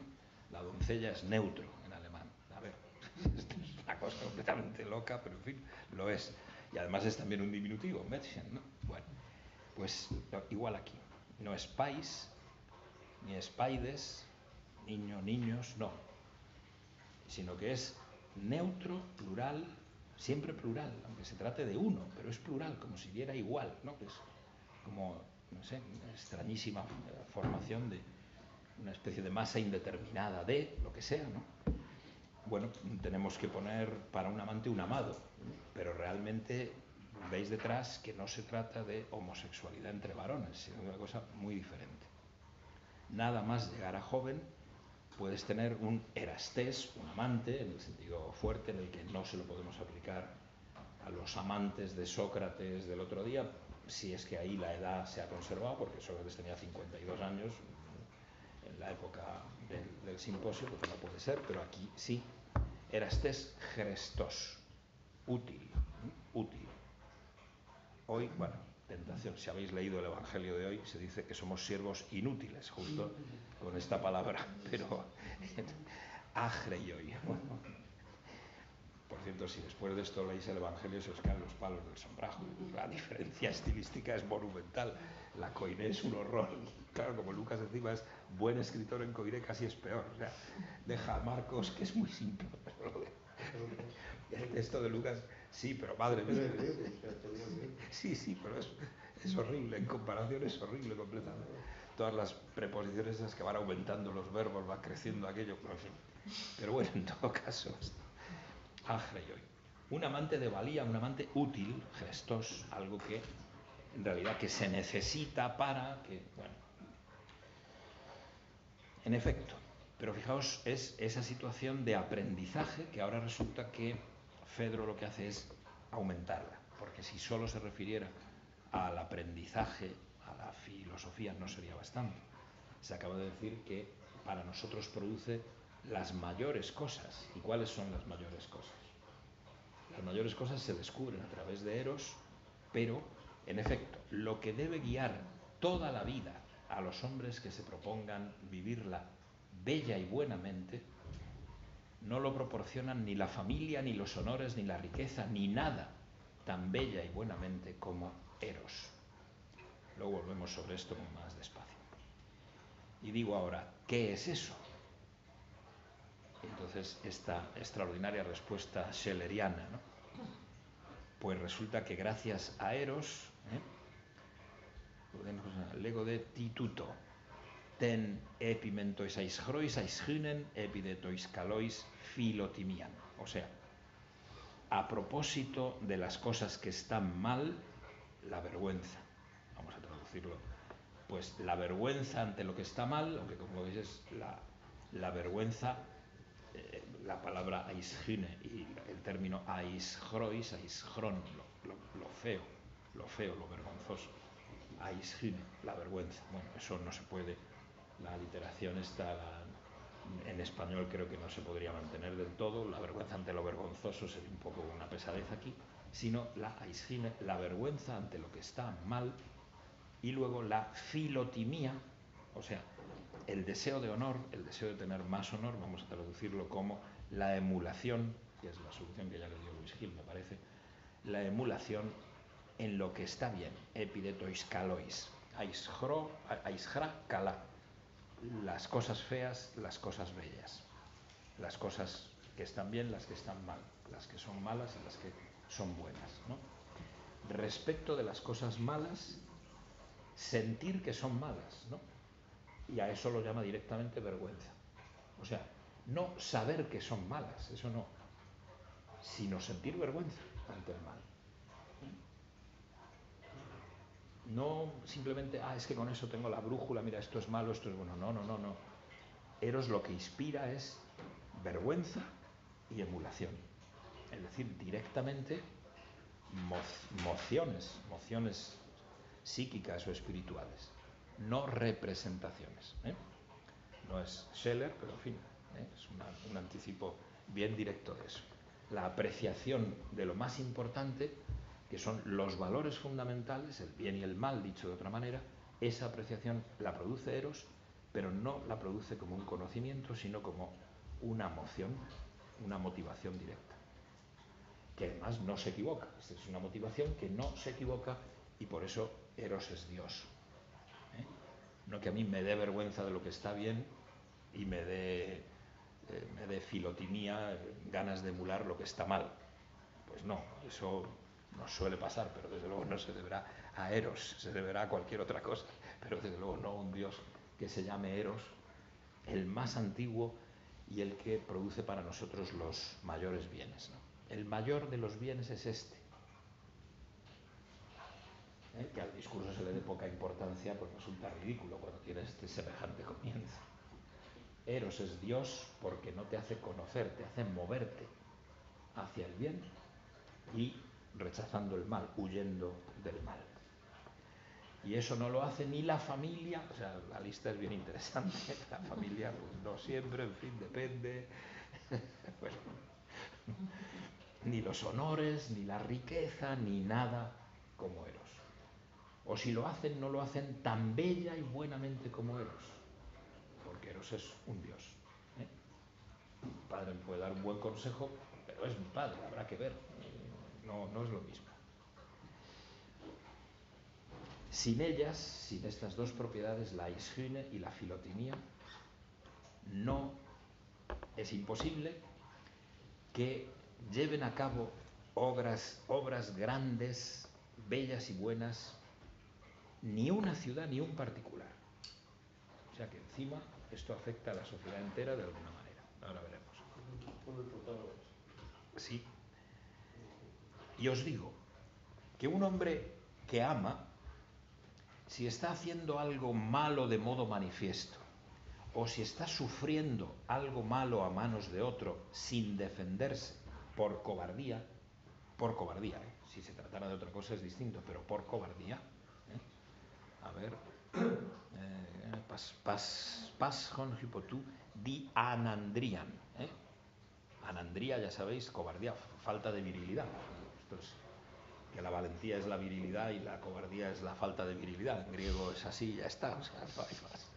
La doncella es neutro en alemán. A ver, esto es una cosa completamente loca, pero en fin, lo es. Y además es también un diminutivo, Mädchen, ¿no? Bueno, pues igual aquí. No es pais, ni es paides, niño, niños, no. Sino que es neutro, plural, siempre plural, aunque se trate de uno, pero es plural, como si diera igual, ¿no? Es como, no sé, una extrañísima formación de una especie de masa indeterminada de lo que sea, ¿no? Bueno, tenemos que poner para un amante un amado, pero realmente veis detrás que no se trata de homosexualidad entre varones, sino de una cosa muy diferente. Nada más llegar a joven, puedes tener un erastés, un amante, en el sentido fuerte, en el que no se lo podemos aplicar a los amantes de Sócrates del otro día, si es que ahí la edad se ha conservado, porque Sócrates tenía cincuenta y dos años en la época del, del simposio, pues no puede ser, pero aquí sí. Erastés Christos, útil, útil. Hoy, bueno, tentación, si habéis leído el Evangelio de hoy, se dice que somos siervos inútiles, justo con esta palabra, pero agreioi. Por cierto, si después de esto leéis el Evangelio se os caen los palos del sombrajo. La diferencia estilística es monumental. La koiné es un horror. Claro, como Lucas encima es buen escritor en koiné, casi es peor. O sea, deja a Marcos, que es muy simple. Pero el texto de Lucas, sí, pero madre mía. Sí, sí, pero es, es horrible. En comparación es horrible completamente. Todas las preposiciones esas que van aumentando los verbos, va creciendo aquello. Pero, en fin. Pero bueno, en todo caso... Agreioi. Un amante de valía, un amante útil, gestos, algo que en realidad que se necesita para que, bueno, en efecto, pero fijaos, es esa situación de aprendizaje que ahora resulta que Fedro lo que hace es aumentarla, porque si solo se refiriera al aprendizaje, a la filosofía, no sería bastante. Se acaba de decir que para nosotros produce las mayores cosas. ¿Y cuáles son las mayores cosas? Las mayores cosas se descubren a través de Eros, pero, en efecto, lo que debe guiar toda la vida a los hombres que se propongan vivirla bella y buenamente, no lo proporcionan ni la familia, ni los honores, ni la riqueza, ni nada tan bella y buenamente como Eros. Luego volvemos sobre esto más despacio. Y digo ahora, ¿qué es eso? Entonces, esta extraordinaria respuesta schelleriana, ¿no? Pues resulta que gracias a Eros, ¿eh? Lego de tituto, ten epimentois aisgrois aisgynen epidetois calois filotimian. O sea, a propósito de las cosas que están mal, la vergüenza. Vamos a traducirlo. Pues la vergüenza ante lo que está mal, aunque como veis es la, la vergüenza, eh, la palabra aisgyne y el término aisgrois, aisgron, lo, lo, lo feo, lo feo, lo vergonzoso. Aisgyne, la vergüenza. Bueno, eso no se puede, la literación está, la, en español creo que no se podría mantener del todo, la vergüenza ante lo vergonzoso sería un poco una pesadez aquí, sino la aisgyne, la vergüenza ante lo que está mal, y luego la filotimía, o sea, el deseo de honor, el deseo de tener más honor, vamos a traducirlo como la emulación, que es la solución que ya le dio Luis Gil, me parece, la emulación en lo que está bien, epidetois kalois, aisgro, aisgra kala, las cosas feas, las cosas bellas, las cosas que están bien, las que están mal, las que son malas y las que son buenas, ¿no? Respecto de las cosas malas, sentir que son malas, ¿no? Y a eso lo llama directamente vergüenza. O sea, no saber que son malas, eso no, sino sentir vergüenza ante el mal. No simplemente, ah, es que con eso tengo la brújula, mira, esto es malo, esto es bueno. No, no, no, no. Eros lo que inspira es vergüenza y emulación. Es decir, directamente mo mociones, mociones psíquicas o espirituales, no representaciones, ¿eh? No es Scheller, pero en fin, ¿eh? Es una, un anticipo bien directo de eso. La apreciación de lo más importante, que son los valores fundamentales, el bien y el mal, dicho de otra manera, esa apreciación la produce Eros, pero no la produce como un conocimiento, sino como una emoción, una motivación directa, que además no se equivoca. Esta es una motivación que no se equivoca y por eso Eros es Dios. ¿Eh? No que a mí me dé vergüenza de lo que está bien y me dé, eh, me dé filotimía, eh, ganas de emular lo que está mal. Pues no, eso no suele pasar, pero desde luego no se deberá a Eros, se deberá a cualquier otra cosa, pero desde luego no a un dios que se llame Eros, el más antiguo y el que produce para nosotros los mayores bienes, ¿no? El mayor de los bienes es este. ¿Eh? Que al discurso se le dé poca importancia, pues resulta ridículo cuando tiene este semejante comienzo. Eros es Dios porque no te hace conocer, te hace moverte hacia el bien y rechazando el mal, huyendo del mal. Y eso no lo hace ni la familia, o sea, la lista es bien interesante, la familia pues no siempre, en fin, depende. Bueno, ni los honores, ni la riqueza, ni nada como Eros. O si lo hacen, no lo hacen tan bella y buenamente como Eros, porque Eros es un dios. ¿Eh? Un padre me puede dar un buen consejo, pero es mi padre, habrá que ver, no, no es lo mismo. Sin ellas, sin estas dos propiedades, la ishyne y la filotimía, no es imposible que lleven a cabo obras, obras grandes, bellas y buenas, ni una ciudad ni un particular. O sea que encima esto afecta a la sociedad entera de alguna manera. Ahora veremos. Sí. Y os digo que un hombre que ama, si está haciendo algo malo de modo manifiesto, o si está sufriendo algo malo a manos de otro sin defenderse por cobardía, por cobardía, ¿eh? Si se tratara de otra cosa es distinto, pero por cobardía, ¿eh? A ver, eh, pas, pas, pas hon hypotu di anandrian, ¿eh? Anandría, ya sabéis, cobardía, falta de virilidad. Esto es que la valentía es la virilidad y la cobardía es la falta de virilidad. En griego es así, ya está, o sea, no hay más.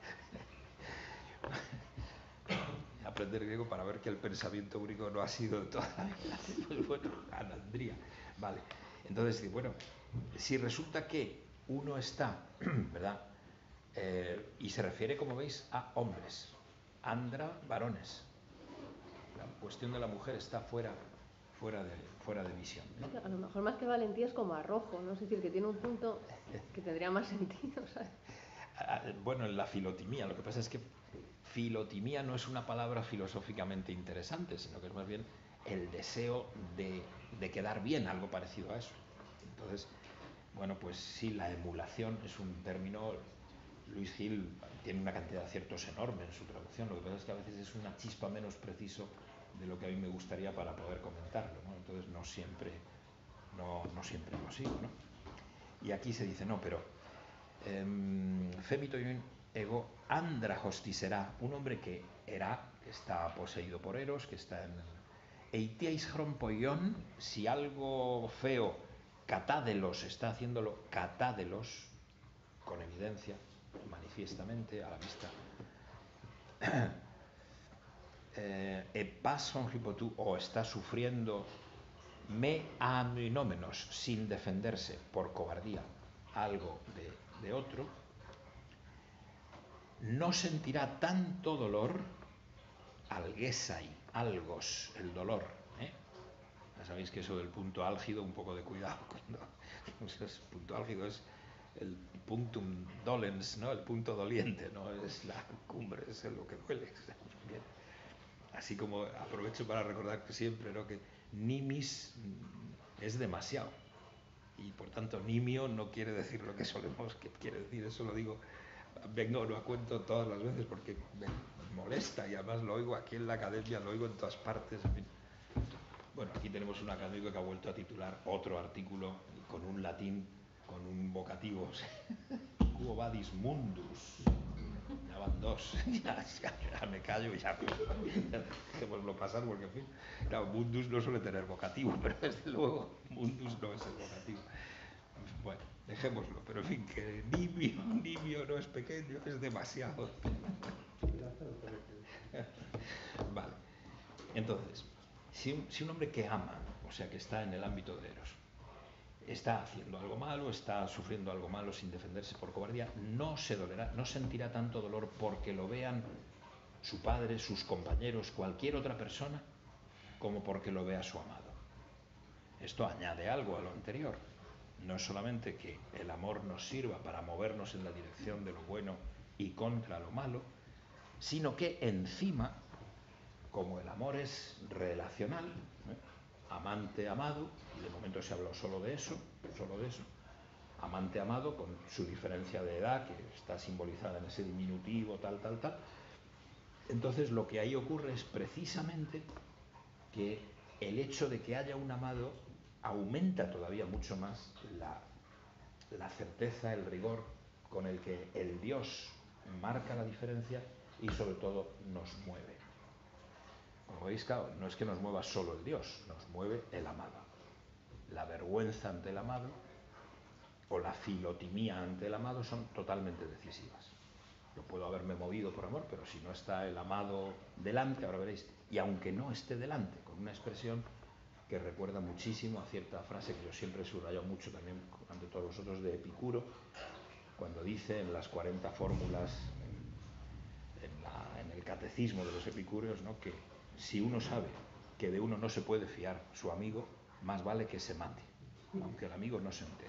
Aprender griego para ver que el pensamiento único no ha sido de toda la vida. Pues bueno, anandría. Vale. Entonces, bueno, si resulta que uno está, ¿verdad? Eh, y se refiere, como veis, a hombres. Andra, varones. La cuestión de la mujer está fuera, fuera de, fuera de visión, ¿eh? A lo mejor más que valentía es como arrojo, ¿no? Es decir, que tiene un punto que tendría más sentido, ¿sabes? Bueno, en la filotimía, lo que pasa es que filotimía no es una palabra filosóficamente interesante, sino que es más bien el deseo de, de quedar bien, algo parecido a eso. Entonces, bueno, pues sí, la emulación es un término. Luis Gil tiene una cantidad de aciertos enorme en su traducción, lo que pasa es que a veces es una chispa menos preciso de lo que a mí me gustaría para poder comentarlo, ¿no? Entonces no siempre, no, no siempre lo sigo, ¿no? Y aquí se dice, no, pero um, femitoin ego andrajosti será, un hombre que era, que está poseído por Eros, que está en eitiais chrompoion, si algo feo, catádelos, está haciéndolo catádelos, con evidencia, manifiestamente, a la vista. Epason hipotú, o está sufriendo me aminómenos, sin defenderse por cobardía, algo de, de otro, no sentirá tanto dolor, alguesai, algos, el dolor, ¿eh? Ya sabéis que eso del punto álgido, un poco de cuidado cuando el punto álgido es el puntum dolens, ¿no? El punto doliente, no es la cumbre, es lo que duele. Bien. Así como aprovecho para recordar que siempre, ¿no? Que nimis es demasiado y por tanto nimio no quiere decir lo que solemos que quiere decir. Eso lo digo, vengo lo cuento todas las veces porque me molesta y además lo oigo aquí en la academia, lo oigo en todas partes, en fin. Bueno, aquí tenemos un académico que ha vuelto a titular otro artículo con un latín, con un vocativo, quo vadis mundus, ya van dos, ya, ya, ya me callo y ya, ya dejémoslo pasar porque, en fin, claro, mundus no suele tener vocativo, pero desde luego mundus no es el vocativo. Bueno, dejémoslo, pero en fin, que nimio, nimio no es pequeño, es demasiado. Vale. Entonces, si un, si un hombre que ama, o sea, que está en el ámbito de Eros, está haciendo algo malo, está sufriendo algo malo sin defenderse por cobardía, no se dolerá, no sentirá tanto dolor porque lo vean su padre, sus compañeros, cualquier otra persona, como porque lo vea su amado. Esto añade algo a lo anterior. No es solamente que el amor nos sirva para movernos en la dirección de lo bueno y contra lo malo, sino que encima, como el amor es relacional, ¿eh? amante-amado, y de momento se habló solo de eso, solo de eso, amante-amado con su diferencia de edad, que está simbolizada en ese diminutivo, tal, tal, tal. Entonces lo que ahí ocurre es precisamente que el hecho de que haya un amado aumenta todavía mucho más la, la certeza, el rigor con el que el Dios marca la diferencia y sobre todo nos mueve. Como veis, claro, no es que nos mueva solo el Dios, nos mueve el amado. La vergüenza ante el amado o la filotimía ante el amado son totalmente decisivas. Yo puedo haberme movido por amor, pero si no está el amado delante, ahora veréis, y aunque no esté delante, con una expresión que recuerda muchísimo a cierta frase que yo siempre he subrayado mucho también ante todos vosotros de Epicuro, cuando dice en las cuarenta fórmulas, en, en, la, en el catecismo de los epicúreos, ¿no?, que si uno sabe que de uno no se puede fiar su amigo, más vale que se mate, aunque el amigo no se entere.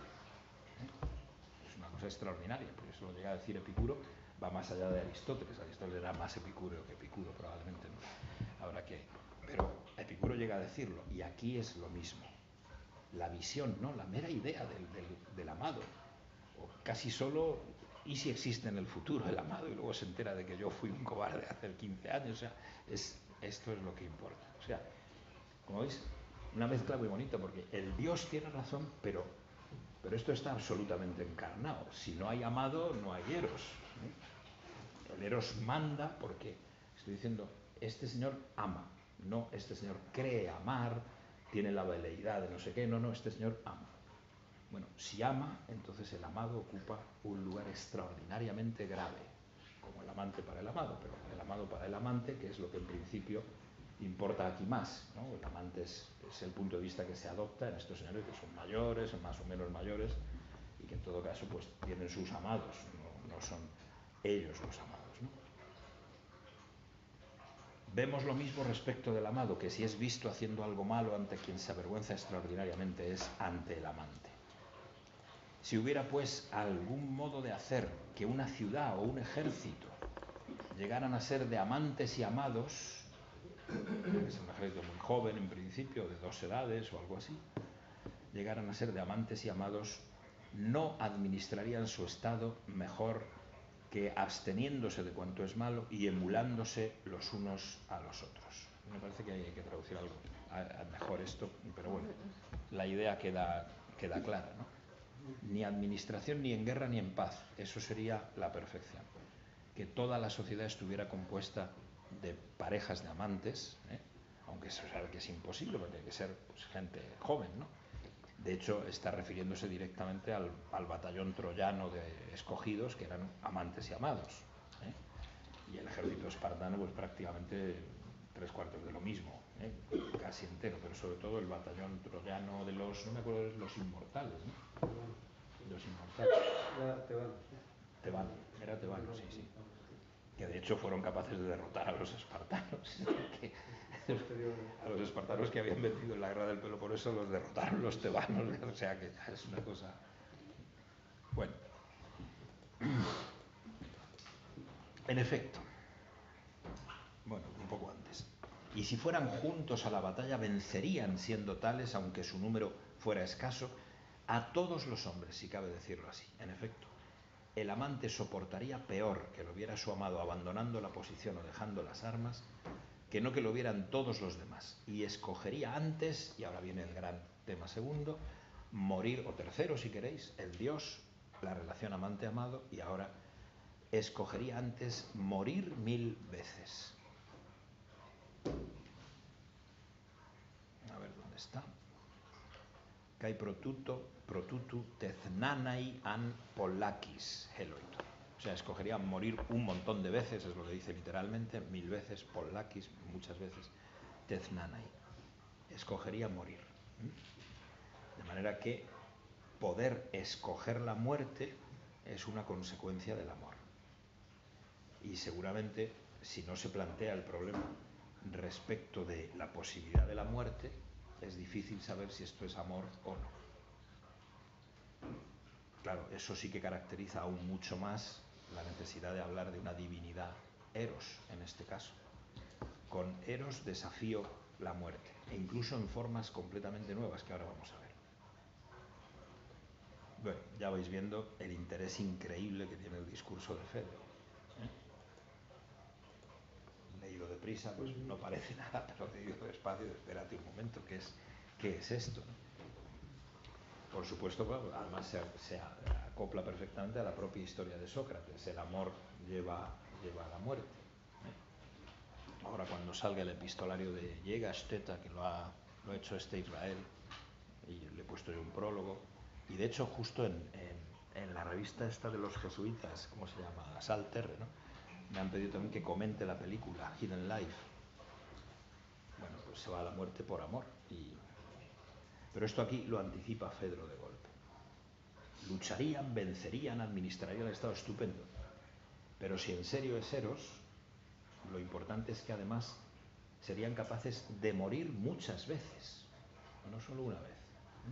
¿Eh? Es una cosa extraordinaria, porque eso lo llega a decir Epicuro, va más allá de Aristóteles. Aristóteles era más epicúreo que Epicuro, probablemente no. Habrá que... Pero Epicuro llega a decirlo, y aquí es lo mismo. La visión, ¿no?, la mera idea del, del, del amado, o casi solo, y si existe en el futuro el amado, y luego se entera de que yo fui un cobarde hace quince años, o sea, es, esto es lo que importa. O sea, como veis, una mezcla muy bonita, porque el Dios tiene razón, pero, pero esto está absolutamente encarnado. Si no hay amado, no hay Eros, ¿eh? El Eros manda porque, estoy diciendo, este señor ama, no este señor cree amar, tiene la veleidad de no sé qué, no, no, este señor ama. Bueno, si ama, entonces el amado ocupa un lugar extraordinariamente grave, como el amante para el amado, pero el amado para el amante, que es lo que en principio importa aquí más, ¿no? El amante es, es el punto de vista que se adopta en estos señores que son mayores, más o menos mayores, y que en todo caso pues tienen sus amados, no, no son ellos los amados, ¿no? Vemos lo mismo respecto del amado, que si es visto haciendo algo malo ante quien se avergüenza extraordinariamente es ante el amante. Si hubiera pues algún modo de hacer que una ciudad o un ejército llegaran a ser de amantes y amados, que es un ejército muy joven en principio, de dos edades o algo así, llegaran a ser de amantes y amados, no administrarían su estado mejor que absteniéndose de cuanto es malo y emulándose los unos a los otros. Me parece que hay que traducir algo a, a mejor esto, pero bueno, la idea queda, queda clara, ¿no? Ni administración ni en guerra ni en paz, eso sería la perfección. Que toda la sociedad estuviera compuesta de parejas de amantes, ¿eh? Aunque eso sabe que es imposible, porque hay que ser pues, gente joven, ¿no? De hecho, está refiriéndose directamente al, al batallón troyano de escogidos, que eran amantes y amados, ¿eh? Y el ejército espartano, pues prácticamente tres cuartos de lo mismo, ¿eh? Casi entero, pero sobre todo el batallón troyano de los, no me acuerdo, de los inmortales, ¿no? Los inmortales. Era tebano, sí. Tebano, era tebano, sí, sí. Que de hecho fueron capaces de derrotar a los espartanos. que, a los espartanos que habían vencido en la guerra del Peloponeso los derrotaron los tebanos, o sea que es una cosa... Bueno, en efecto, bueno, un poco antes, y si fueran juntos a la batalla vencerían siendo tales, aunque su número fuera escaso, a todos los hombres, si cabe decirlo así. En efecto, el amante soportaría peor que lo viera su amado abandonando la posición o dejando las armas, que no que lo vieran todos los demás, y escogería antes, y ahora viene el gran tema segundo, morir, o tercero si queréis, el Dios, la relación amante-amado, y ahora escogería antes morir mil veces. A ver dónde está. kai protuto, protutu teznanai an polakis heloito. O sea, escogería morir un montón de veces, es lo que dice literalmente, mil veces, polakis, muchas veces, teznanai. Escogería morir. De manera que poder escoger la muerte es una consecuencia del amor. Y seguramente, si no se plantea el problema respecto de la posibilidad de la muerte, es difícil saber si esto es amor o no. Claro, eso sí que caracteriza aún mucho más la necesidad de hablar de una divinidad, Eros en este caso. Con Eros desafío la muerte, e incluso en formas completamente nuevas que ahora vamos a ver. Bueno, ya vais viendo el interés increíble que tiene el discurso de Fedro. ¿Eh? Leído deprisa, pues no parece nada, pero leído despacio, espérate un momento, ¿qué es, qué es esto? Por supuesto, bueno, además se, se acopla perfectamente a la propia historia de Sócrates. El amor lleva, lleva a la muerte. ¿eh? Ahora, cuando salga el epistolario de Jägerstätter, que lo ha, lo ha hecho este Israel, y le he puesto yo un prólogo, y de hecho justo en, en, en la revista esta de los jesuitas, ¿cómo se llama? Sal Terre, ¿no? Me han pedido también que comente la película Hidden Life. Bueno, pues se va a la muerte por amor. Y... Pero esto aquí lo anticipa Fedro de golpe. Lucharían, vencerían, administrarían el Estado, estupendo. Pero si en serio es Eros, lo importante es que además serían capaces de morir muchas veces, no solo una vez.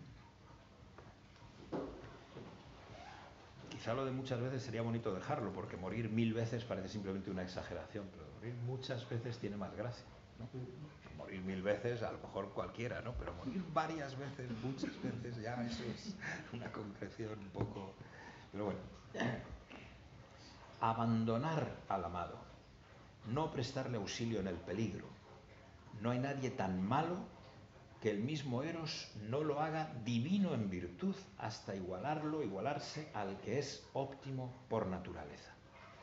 Quizá lo de muchas veces sería bonito dejarlo, porque morir mil veces parece simplemente una exageración, pero morir muchas veces tiene más gracia, ¿no? Morir mil veces, a lo mejor cualquiera, ¿no? Pero morir varias veces, muchas veces, ya eso es una concreción un poco... Pero bueno, abandonar al amado, no prestarle auxilio en el peligro. No hay nadie tan malo que el mismo Eros no lo haga divino en virtud hasta igualarlo, igualarse al que es óptimo por naturaleza.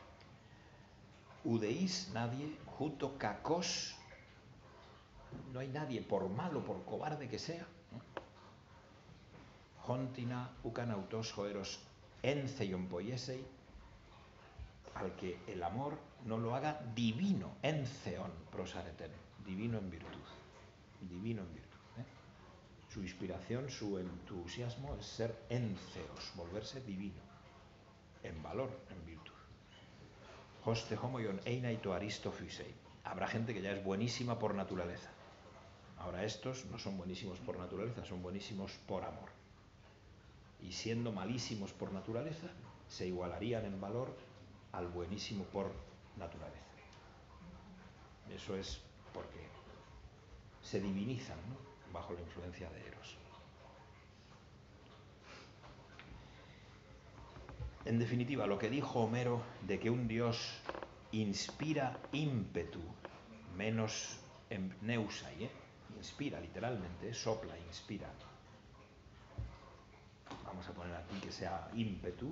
Udeis, nadie, juto kakos, no hay nadie, por malo, por cobarde que sea, ¿no? Hontina, ucanautos, joeros, enceion poiesei, al que el amor no lo haga divino, enceon prosareten, divino en virtud, divino en virtud. Su inspiración, su entusiasmo es ser enceos, volverse divino, en valor, en virtud. Hoste homoion einaito aristofysei. Habrá gente que ya es buenísima por naturaleza. Ahora estos no son buenísimos por naturaleza, son buenísimos por amor. Y siendo malísimos por naturaleza, se igualarían en valor al buenísimo por naturaleza. Eso es porque se divinizan, ¿no? Bajo la influencia de Eros. En definitiva, lo que dijo Homero de que un dios inspira ímpetu, menos neusai, ¿eh? Inspira literalmente, sopla, inspira. Vamos a poner aquí que sea ímpetu,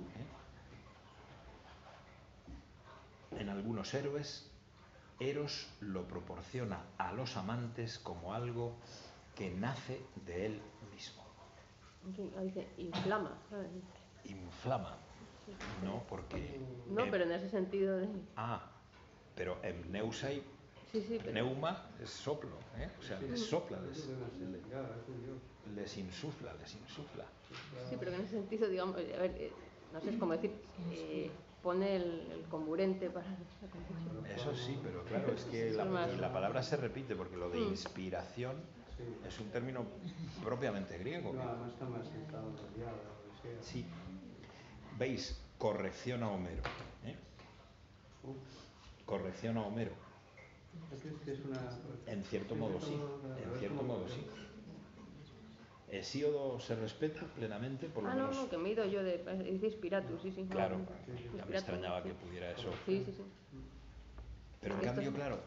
¿eh? En algunos héroes, Eros lo proporciona a los amantes como algo que nace de él mismo. Dice, inflama, ¿sabes? Inflama, no porque... No, em, pero en ese sentido de... Ah, pero en neusai, sí, sí, pero... neuma es soplo, ¿eh? O sea, les sopla, les, les insufla, les insufla. Sí, pero en ese sentido, digamos, a ver, eh, no sé, es como decir, eh, pone el, el comburente para la confusión. Eso sí, pero claro, es que la, y la palabra se repite porque lo de inspiración es un término propiamente griego. No, no está más sentado en realidad, lo que sea. Sí. ¿Veis? Corrección a Homero. ¿eh? Corrección a Homero. Es una... En cierto modo sí, en cierto modo sí. Hesíodo se respeta plenamente, por lo ah, menos... no, no, que me he ido yo de... Dice Spiratus, sí, sí. Claro, no, ya me extrañaba que pudiera eso. Sí, sí, sí. Pero en cambio, claro,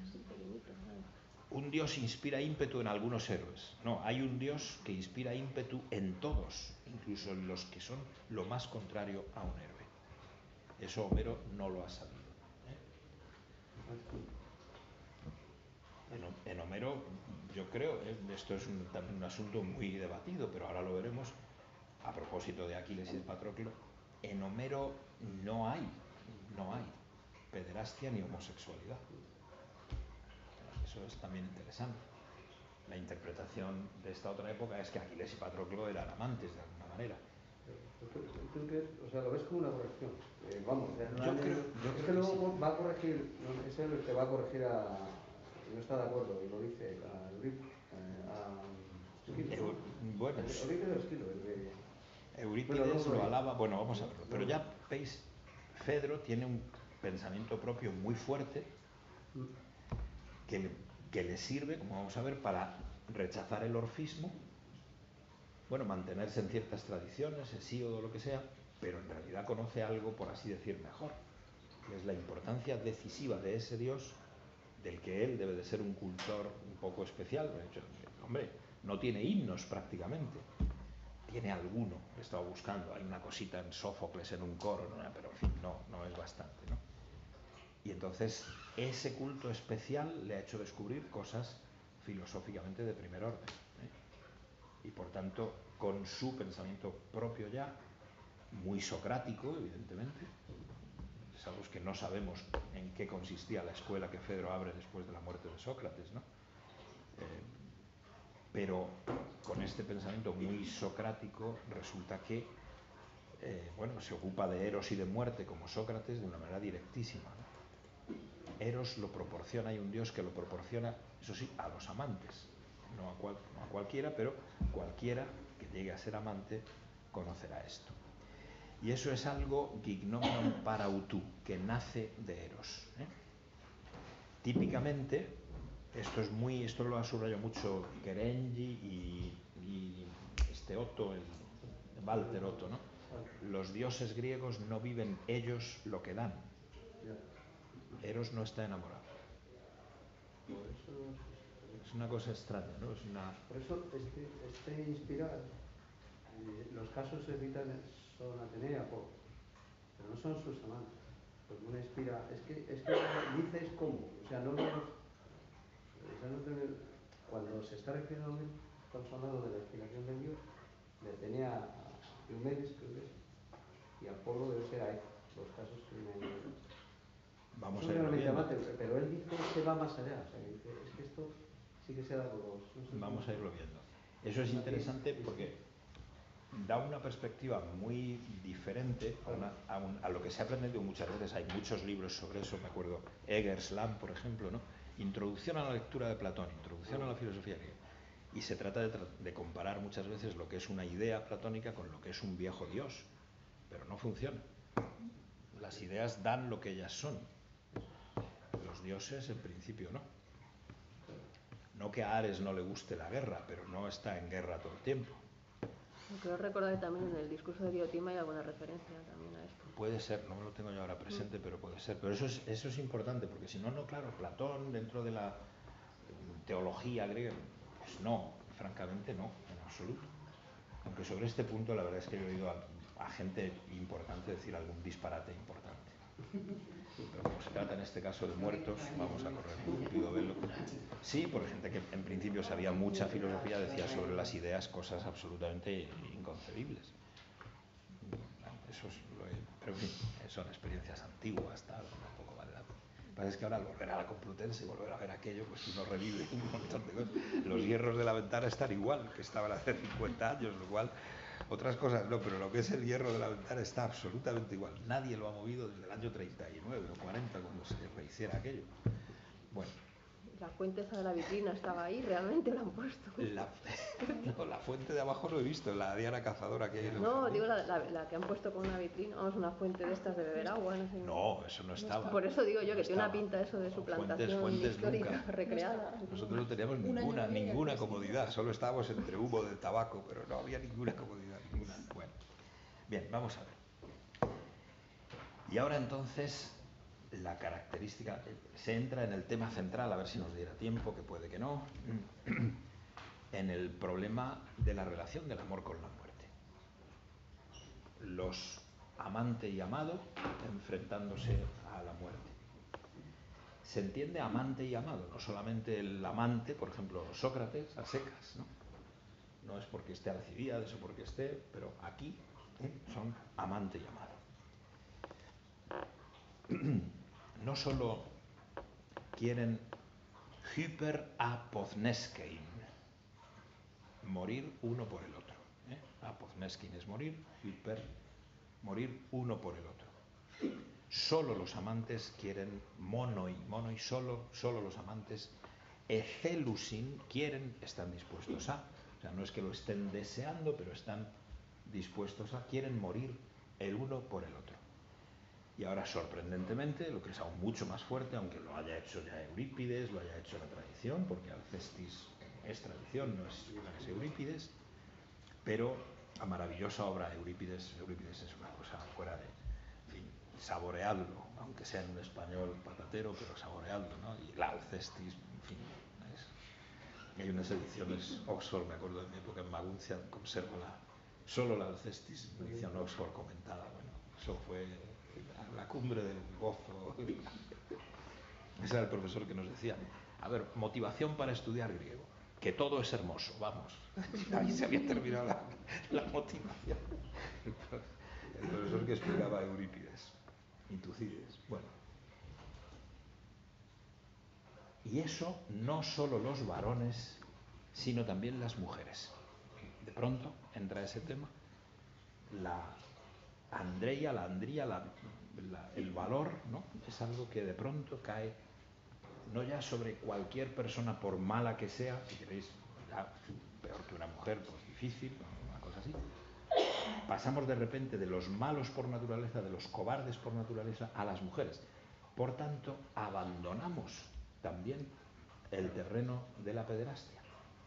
un dios inspira ímpetu en algunos héroes. No, hay un dios que inspira ímpetu en todos, incluso en los que son lo más contrario a un héroe. Eso Homero no lo ha sabido. ¿eh? En, en Homero, yo creo, eh, esto es un, también un asunto muy debatido, pero ahora lo veremos, a propósito de Aquiles y Patroclo, en Homero no hay, no hay pederastia ni homosexualidad. Eso es también interesante. La interpretación de esta otra época es que Aquiles y Patroclo eran amantes de alguna manera. ¿Tú, tú crees, o sea, lo ves como una corrección? Eh, vamos, yo realmente, creo, yo es creo que luego que sí. va a corregir, es él el que va a corregir a, no está de acuerdo, y lo dice a Euripides, a Esquilo. Bueno, Euripides o Esquilo, el de... Eurípides bueno, lo lo alaba, bueno, vamos a verlo, pero no. ya veis, Fedro tiene un pensamiento propio muy fuerte que le, que le sirve, como vamos a ver, para rechazar el orfismo, bueno, mantenerse en ciertas tradiciones, Hesíodo o lo que sea, pero en realidad conoce algo, por así decir, mejor, que es la importancia decisiva de ese Dios del que él debe de ser un cultor un poco especial. De hecho, hombre, no tiene himnos prácticamente, tiene alguno, he estado buscando, hay una cosita en Sófocles en un coro, ¿no? Pero en fin, no, no es bastante, ¿no? Y entonces ese culto especial le ha hecho descubrir cosas filosóficamente de primer orden, ¿eh? Y por tanto, con su pensamiento propio ya, muy socrático, evidentemente, sabemos que no sabemos en qué consistía la escuela que Fedro abre después de la muerte de Sócrates, ¿no? Eh, pero con este pensamiento muy socrático resulta que eh, bueno, se ocupa de Eros y de muerte como Sócrates de una manera directísima, ¿no? Eros lo proporciona, hay un Dios que lo proporciona, eso sí, a los amantes, no a, cual, no a cualquiera, pero cualquiera que llegue a ser amante conocerá esto. Y eso es algo gignomenon parautu, que nace de Eros, ¿eh? Típicamente, esto es muy, esto lo ha subrayado mucho Kerenyi y, y este Otto, el Walter Otto, ¿no? Los dioses griegos no viven ellos lo que dan. Eros no está enamorado. Es una cosa extraña, ¿no? Es una... Por eso este, este inspirar, eh, los casos se citan son Atenea, Apolo, pero no son sus amantes. Porque una inspira, es que, es que dices cómo, o sea, no lo, o sea, no te, cuando se está refiriendo a él, estamos hablando de la inspiración del Dios, de Atenea a Diomedes, creo que es, y Apolo debe ser a él, los casos que me... Vamos son a irlo viendo. amantes, pero él dice que va más allá, o sea, que dice, es que esto sí que se da por los... No sé, vamos a irlo viendo. Eso es interesante porque da una perspectiva muy diferente a, una, a, un, a lo que se ha aprendido muchas veces. Hay muchos libros sobre eso, me acuerdo, Eggersland, por ejemplo, ¿no? Introducción a la lectura de Platón, introducción a la filosofía griega. Y se trata de, de comparar muchas veces lo que es una idea platónica con lo que es un viejo Dios, pero no funciona. Las ideas dan lo que ellas son. Los dioses, en principio, no. No que a Ares no le guste la guerra, pero no está en guerra todo el tiempo. Creo recordar que también en el discurso de Diotima hay alguna referencia también a esto. Puede ser, no me lo tengo yo ahora presente, mm. pero puede ser. Pero eso es, eso es importante, porque si no, no, claro, Platón dentro de la teología griega, pues no, francamente no, en absoluto. Aunque sobre este punto la verdad es que yo he oído a, a gente importante decir algún disparate importante. Pero como se trata en este caso de muertos, vamos a correr un tupido velo. Sí, por gente que en principio sabía mucha filosofía, decía sobre las ideas cosas absolutamente inconcebibles. Eso es lo que, pero en fin, son experiencias antiguas, tal, tampoco vale la pena. Lo que pasa es que ahora al volver a la Complutense y volver a ver aquello, pues uno revive un montón de cosas. Los hierros de la ventana están igual que estaban hace cincuenta años, lo cual... Otras cosas no, pero lo que es el hierro de la ventana está absolutamente igual. Nadie lo ha movido desde el año treinta y nueve o cuarenta, cuando se rehiciera aquello. Bueno. La fuente esa de la vitrina estaba ahí, realmente la han puesto. La, no, la fuente de abajo no he visto, la Diana Cazadora que hay en el No, jardín. digo la, la, la que han puesto con una vitrina, vamos, una fuente de estas de beber agua, no sé. No, eso no estaba. Por eso digo yo que no tiene estaba. una pinta eso de su plantación fuentes, fuentes histórica nunca. recreada. Nosotros no teníamos ninguna, ninguna comodidad, solo estábamos entre humo de tabaco, pero no había ninguna comodidad, ninguna. Bueno, bien, vamos a ver. Y ahora entonces la característica, se entra en el tema central, a ver si nos diera tiempo, que puede que no, en el problema de la relación del amor con la muerte. Los amante y amado enfrentándose a la muerte. se entiende amante y amado, no solamente el amante, por ejemplo, Sócrates, a secas, ¿no? No es porque esté Alcibíades o porque esté, pero aquí ¿eh? son amante y amado. No solo quieren hyperapozneskein, morir uno por el otro. ¿eh? Apozneskein es morir, hyper, morir uno por el otro. Solo los amantes quieren monoi, monoi solo, solo los amantes, ecelusin, quieren, están dispuestos a, o sea, no es que lo estén deseando, pero están dispuestos a, quieren morir el uno por el otro. Y ahora, sorprendentemente, lo que es aún mucho más fuerte, aunque lo haya hecho ya Eurípides, lo haya hecho la tradición, porque Alcestis es tradición, no es, no es Eurípides, pero la maravillosa obra de Eurípides, Eurípides es una cosa fuera de, en fin, saboreadlo, aunque sea en un español patatero, pero saboreadlo, ¿no? Y la Alcestis, en fin, es, hay unas ediciones Oxford, me acuerdo de mi época en Maguncia, conservo la, solo la Alcestis, una edición Oxford comentada, bueno, eso fue la cumbre del gozo. Ese era el profesor que nos decía, a ver, motivación para estudiar griego, que todo es hermoso, vamos. Ahí se había terminado la, la motivación. El profesor que explicaba Eurípides y Tucídides. Bueno. Y eso no solo los varones, sino también las mujeres. De pronto entra ese tema, la andreia, la andría, la, la, el valor, ¿no? Es algo que de pronto cae, no ya sobre cualquier persona por mala que sea, si queréis, ya peor que una mujer, pues difícil, una cosa así. Pasamos de repente de los malos por naturaleza, de los cobardes por naturaleza, a las mujeres. Por tanto, abandonamos también el terreno de la pederastia.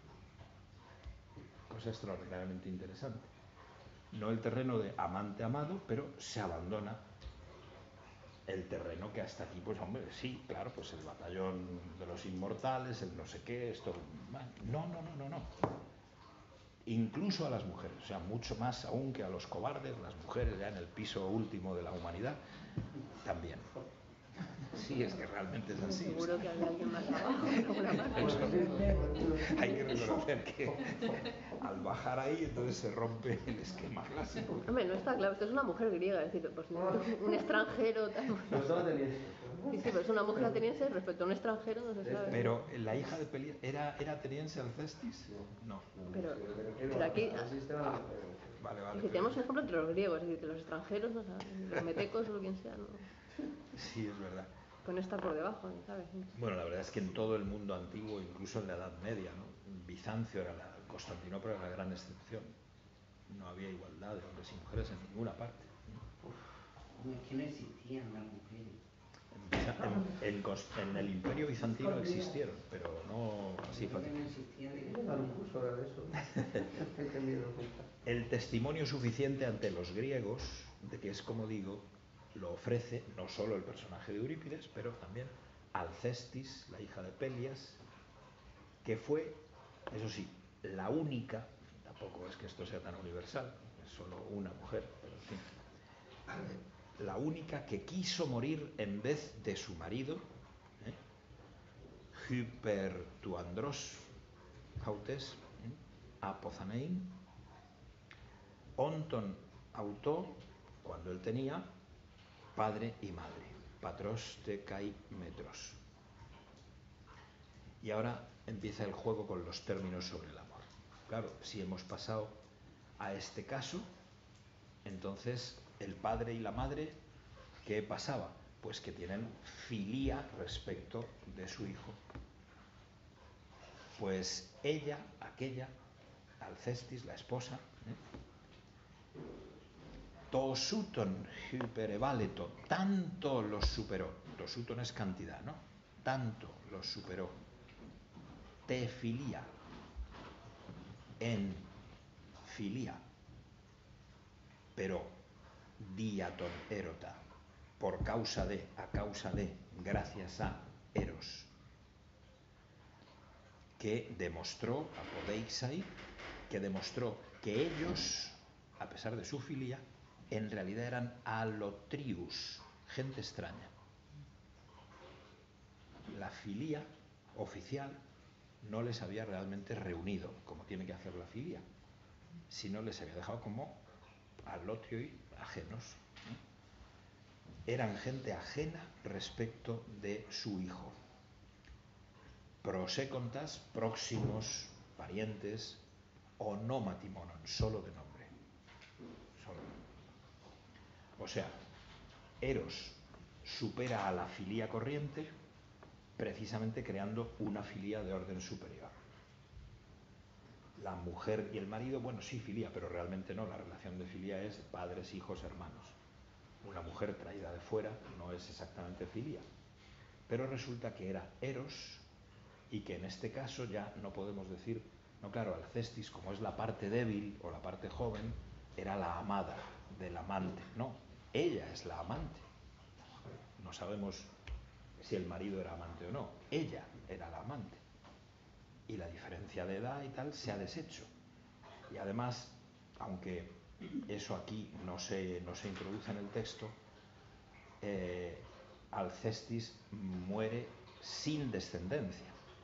Cosa extraordinariamente interesante. No el terreno de amante-amado, pero se abandona el terreno que hasta aquí, pues hombre, sí, claro, pues el batallón de los inmortales, el no sé qué, esto... No, no, no, no, no. Incluso a las mujeres, o sea, mucho más aún que a los cobardes, las mujeres ya en el piso último de la humanidad, también. Sí, es que realmente es así. Seguro que había alguien más abajo. Hay que reconocer que al bajar ahí entonces se rompe el esquema clásico. Hombre, no está claro, esto es una mujer griega, es decir, pues un extranjero... Tal, pues todo ateniense. Sí, sí, pero es una mujer ateniense respecto a un extranjero, no se sabe. Pero la hija de Pelias, ¿era, era ateniense Alcestis? No. Pero, pero aquí... Ah, vale, vale. Si tenemos un ejemplo entre los griegos, es decir, que los extranjeros, no saben, los metecos o quien sea, no... Sí, es verdad. Pues no está por debajo, ¿sabes? Bueno, la verdad es que en todo el mundo antiguo, incluso en la Edad Media, ¿no? Bizancio era la, Constantinopla era la gran excepción. No había igualdad de hombres y mujeres en ninguna parte. ¿no? Es que no existían las mujeres. En, en, en el Imperio Bizantino existieron, pero no así fácil. El testimonio suficiente ante los griegos de que es como digo, lo ofrece no solo el personaje de Eurípides, pero también Alcestis, la hija de Pelias, que fue, eso sí, la única, tampoco es que esto sea tan universal, es solo una mujer, pero en fin, eh, la única que quiso morir en vez de su marido, ¿eh? Hyper tu andros, autes, ¿eh? Apozanein, onton autó, cuando él tenía padre y madre, patros te kai metros. Y ahora empieza el juego con los términos sobre el amor. Claro, si hemos pasado a este caso, entonces el padre y la madre, ¿qué pasaba? Pues que tienen filía respecto de su hijo. Pues ella, aquella, Alcestis, la esposa, ¿eh? Tosuton hyperevaleto, tanto los superó, tosuton es cantidad, ¿no? Tanto los superó, te filía, en filía, pero diaton erota, por causa de, a causa de, gracias a Eros, que demostró, apodeixai, que demostró que ellos, a pesar de su filía, en realidad eran alotrius, gente extraña. la filía oficial no les había realmente reunido, como tiene que hacer la filía, sino les había dejado como alotrioi ajenos. Eran gente ajena respecto de su hijo. Prosécontas, próximos, parientes, onomatimonon, solo de nombre. Solo. O sea, Eros supera a la filía corriente precisamente creando una filía de orden superior. La mujer y el marido, bueno, sí, filía, pero realmente no. La relación de filía es padres, hijos, hermanos. Una mujer traída de fuera no es exactamente filía. Pero resulta que era Eros y que en este caso ya no podemos decir, no, claro, Alcestis, como es la parte débil o la parte joven, era la amada del amante. No, ella es la amante. No sabemos si el marido era amante o no. Ella era la amante. Y la diferencia de edad y tal se ha deshecho. Y además, aunque eso aquí no se, no se introduce en el texto, eh, Alcestis muere sin descendencia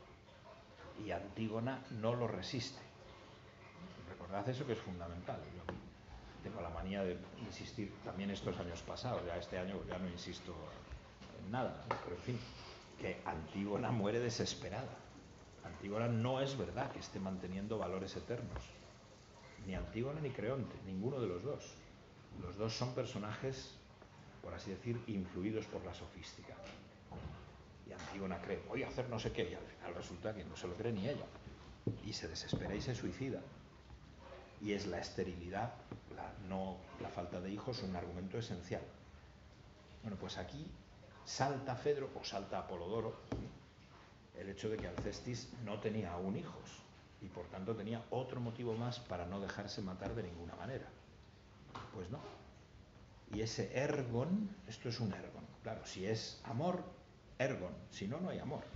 y Antígona no lo resiste. Recordad eso, que es fundamental. Yo tengo la manía de insistir también estos años pasados, ya este año ya no insisto en nada, pero en fin, que Antígona muere desesperada. Antígona no es verdad que esté manteniendo valores eternos, ni Antígona ni Creonte, ninguno de los dos. Los dos son personajes, por así decir, influidos por la sofística. Y Antígona cree, voy a hacer no sé qué, y al final resulta que no se lo cree ni ella. Y se desespera y se suicida. Y es la esterilidad, la, no, la falta de hijos, un argumento esencial. Bueno, pues aquí salta Fedro, o salta Apolodoro, el hecho de que Alcestis no tenía aún hijos y por tanto tenía otro motivo más para no dejarse matar de ninguna manera. Pues no. Y ese ergon, esto es un ergon. Claro, si es amor, ergon. Si no, no hay amor.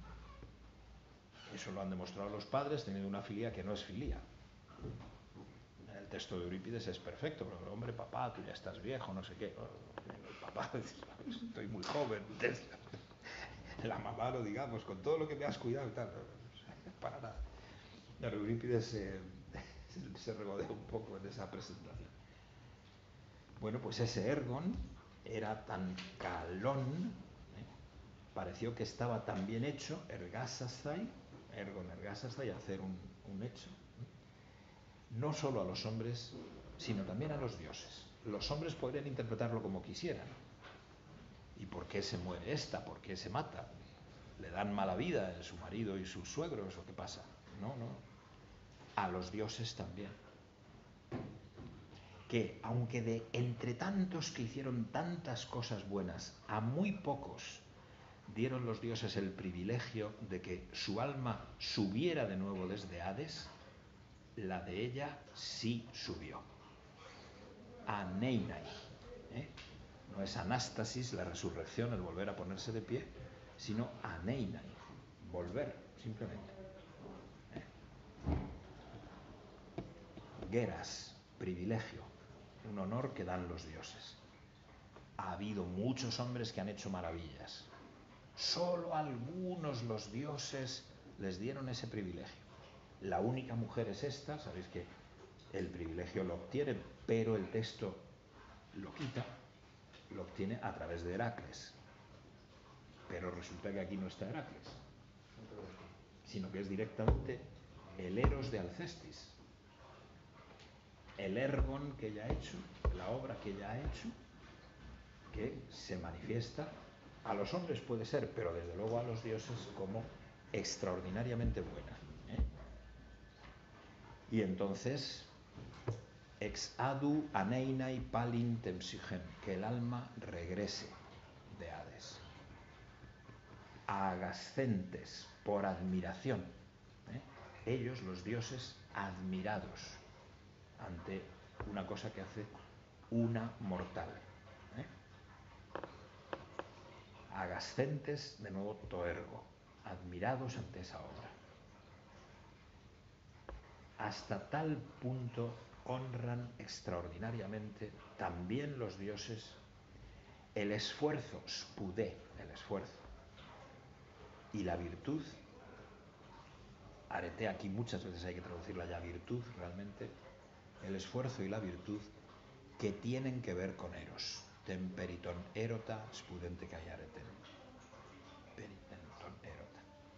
Eso lo han demostrado los padres teniendo una filía que no es filía. El texto de Eurípides es perfecto, pero hombre, papá, tú ya estás viejo, no sé qué. El papá, estoy muy joven. La mamá, lo digamos, con todo lo que me has cuidado y tal. Para nada. Pero Eurípides eh, se regodea un poco en esa presentación. Bueno, pues ese ergon era tan calón, ¿eh? Pareció que estaba tan bien hecho, ergasastai, ergon ergasastai, hacer un, un hecho, ¿eh? No solo a los hombres, sino también a los dioses. Los hombres podrían interpretarlo como quisieran. ¿Y por qué se muere esta? ¿Por qué se mata? ¿Le dan mala vida a su marido y sus suegros o qué pasa? No, no. A los dioses también. Que aunque de entre tantos que hicieron tantas cosas buenas, a muy pocos dieron los dioses el privilegio de que su alma subiera de nuevo desde Hades, la de ella sí subió. Aneinai, ¿eh? No es anástasis, la resurrección, el volver a ponerse de pie, sino aneinai, volver, simplemente. ¿Eh? Geras, privilegio, un honor que dan los dioses. Ha habido muchos hombres que han hecho maravillas. Solo algunos los dioses les dieron ese privilegio. La única mujer es esta, sabéis que el privilegio lo obtiene, pero el texto lo quita, lo obtiene a través de Heracles. Pero resulta que aquí no está Heracles, sino que es directamente el Eros de Alcestis. El ergon que ella ha hecho, la obra que ella ha hecho, que se manifiesta a los hombres puede ser, pero desde luego a los dioses como extraordinariamente buena, ¿eh? Y entonces, ex adu aneinai palin tempsigen, que el alma regrese de Hades. Agascentes, por admiración, ¿eh? Ellos, los dioses, admirados ante una cosa que hace una mortal, ¿eh? Agascentes, de nuevo toergo, admirados ante esa obra. Hasta tal punto honran extraordinariamente también los dioses el esfuerzo, spudé, el esfuerzo, y la virtud, arete aquí muchas veces hay que traducirla ya virtud realmente, el esfuerzo y la virtud que tienen que ver con eros. Temperiton erota spudente kai areten. Periton erota.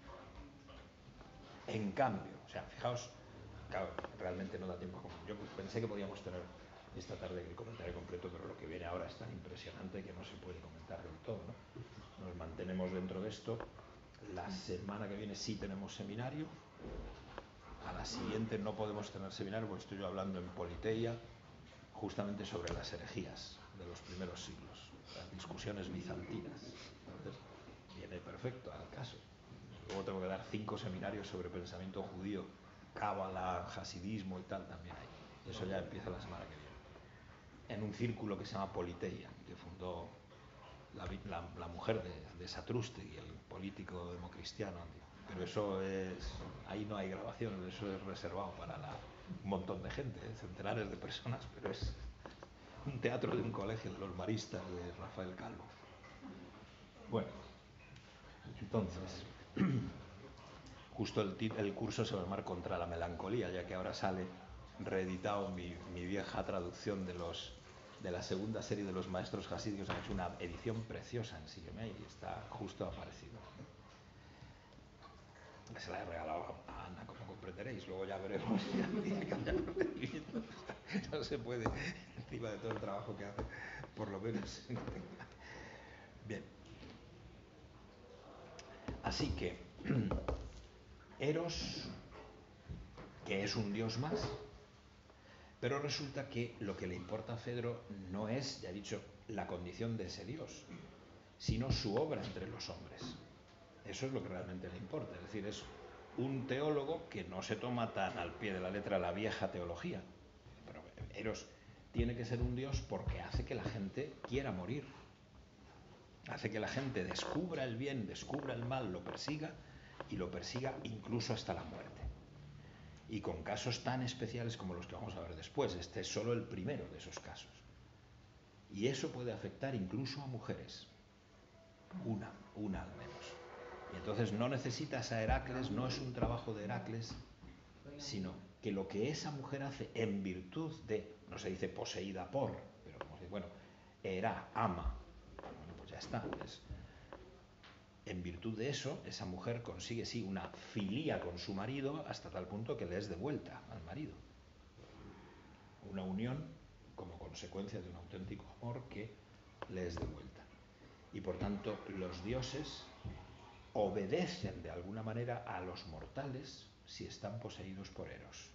En cambio, o sea, fijaos, claro, realmente no da tiempo. Yo pensé que podíamos tener esta tarde el comentario completo, pero lo que viene ahora es tan impresionante que no se puede comentar del todo, ¿no? Nos mantenemos dentro de esto. La semana que viene sí tenemos seminario. A la siguiente no podemos tener seminario porque estoy yo hablando en Politeia, justamente sobre las herejías de los primeros siglos, las discusiones bizantinas. Entonces, viene perfecto al caso. Luego tengo que dar cinco seminarios sobre pensamiento judío, cábala, hasidismo y tal, también hay. Eso ya empieza la semana que viene. En un círculo que se llama Politeia, que fundó la, la, la mujer de, de Satrústegui, el político democristiano. Pero eso es, ahí no hay grabaciones, eso es reservado para la, un montón de gente, ¿eh? Centenares de personas, pero es un teatro de un colegio de los maristas de Rafael Calvo. Bueno, entonces, justo el, el curso se va a llamar Contra la melancolía, ya que ahora sale reeditado mi, mi vieja traducción de los de la segunda serie de los maestros hasídicos. Han hecho una edición preciosa en Sígueme y está justo aparecido. Se la he regalado a Ana, como comprenderéis. Luego ya veremos si habría que cambiar el rendimiento. No se puede, encima de todo el trabajo que hace, por lo menos. Bien. Así que, Eros, que es un dios más, pero resulta que lo que le importa a Fedro no es, ya he dicho, la condición de ese dios, sino su obra entre los hombres. Eso es lo que realmente le importa. Es decir, es un teólogo que no se toma tan al pie de la letra la vieja teología. Pero Eros tiene que ser un dios porque hace que la gente quiera morir. Hace que la gente descubra el bien, descubra el mal, lo persiga y lo persiga incluso hasta la muerte. Y con casos tan especiales como los que vamos a ver después. Este es solo el primero de esos casos. Y eso puede afectar incluso a mujeres. Una, una al menos. Y entonces no necesitas a Heracles, no es un trabajo de Heracles, sino que lo que esa mujer hace en virtud de, no se dice poseída por, pero como se, bueno, Hera, ama, bueno, pues ya está. Es, en virtud de eso, esa mujer consigue, sí, una filía con su marido hasta tal punto que le es de vuelta al marido. Una unión como consecuencia de un auténtico amor que le es de vuelta. Y por tanto, los dioses obedecen de alguna manera a los mortales si están poseídos por Eros.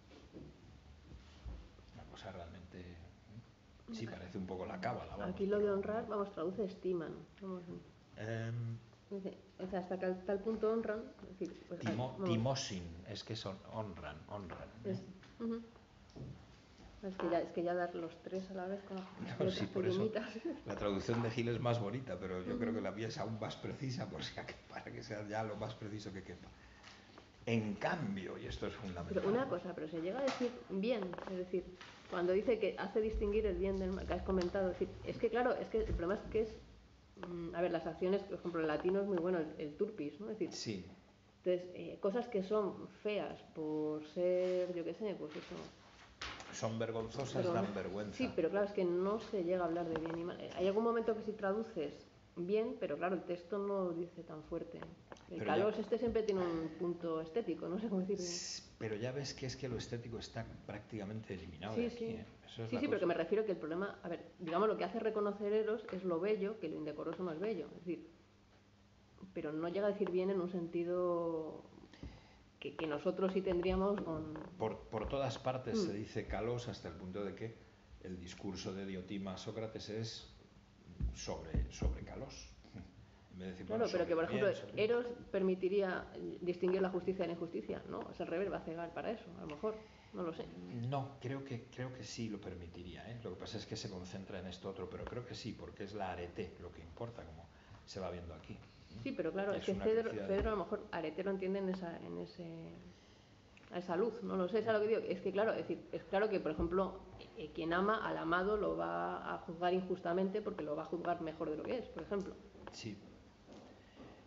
Una cosa realmente, ¿eh? Sí, parece un poco la cábala. Vamos, aquí lo pero, de honrar, vamos, traduce estiman. Vamos, eh, dice, o sea, hasta que al tal punto honran. Es decir, pues, timo, vamos, timosin, es que son honran, honran. ¿eh? Es, uh-huh. es, que ya, es que ya dar los tres a la vez con las No, letras sí, por eso pequeñitas. la traducción de Gil es más bonita, pero yo uh-huh. creo que la mía es aún más precisa, por si para que sea ya lo más preciso que quepa. En cambio, y esto es fundamental. Pero una cosa, pero se llega a decir bien, es decir, cuando dice que hace distinguir el bien del mal, que has comentado, es decir, es que claro, es que el problema es que es, mmm, a ver, las acciones, por ejemplo, en latino es muy bueno el, el turpis, ¿no? Es decir, sí. Entonces, eh, cosas que son feas por ser, yo qué sé, pues eso. Son vergonzosas, pero, dan vergüenza. Sí, pero claro, es que no se llega a hablar de bien y mal. Hay algún momento que si traduces bien, pero claro, el texto no lo dice tan fuerte. El pero Kalos ya, este siempre tiene un punto estético, no sé cómo decirlo. Pero ya ves que es que lo estético está prácticamente eliminado sí, de aquí. Sí, ¿eh? Eso es sí, la sí, cosa. pero que me refiero que el problema, a ver, digamos, lo que hace reconocer Eros es lo bello, que lo indecoroso no es bello. Es decir, pero no llega a decir bien en un sentido que, que nosotros sí tendríamos con... Por, por todas partes mm. se dice Kalos hasta el punto de que el discurso de Diotima a Sócrates es sobre, sobre Kalos. En vez de decir, claro, bueno, pero que por ejemplo bien, sobre... Eros permitiría distinguir la justicia de la injusticia, ¿no? Es al revés, va a cegar para eso, a lo mejor, no lo sé. No, creo que, creo que sí lo permitiría, ¿eh? Lo que pasa es que se concentra en esto otro, pero creo que sí, porque es la arete lo que importa, como se va viendo aquí. Sí, pero claro, es, es que Fedro, Fedro a lo mejor arete lo entiende en esa, en ese, a esa luz, no lo sé, es lo que digo, es que claro, es decir, es claro que por ejemplo eh, quien ama al amado lo va a juzgar injustamente porque lo va a juzgar mejor de lo que es, por ejemplo. Sí.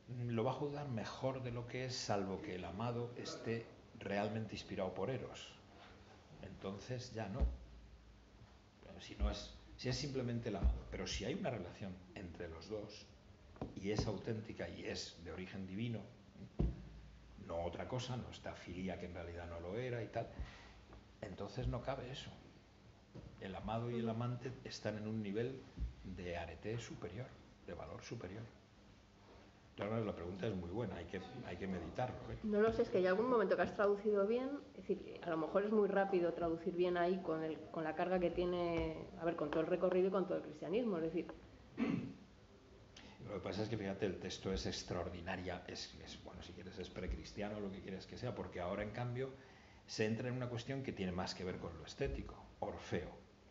lo va a juzgar mejor de lo que es, salvo que el amado esté realmente inspirado por Eros. Entonces ya no. Pero si no es, si es simplemente el amado, pero si hay una relación entre los dos y es auténtica y es de origen divino, no otra cosa, no esta filia que en realidad no lo era y tal, entonces no cabe eso. El amado y el amante están en un nivel de arete superior, de valor superior. Entonces la pregunta es muy buena, hay que, hay que meditarlo, ¿eh? No lo sé, es que hay algún momento que has traducido bien, es decir, a lo mejor es muy rápido traducir bien ahí con, el, con la carga que tiene, a ver, con todo el recorrido y con todo el cristianismo, es decir... Lo que pasa es que, fíjate, el texto es extraordinaria, es, es bueno, si quieres es precristiano, lo que quieres que sea, porque ahora, en cambio, se entra en una cuestión que tiene más que ver con lo estético, Orfeo.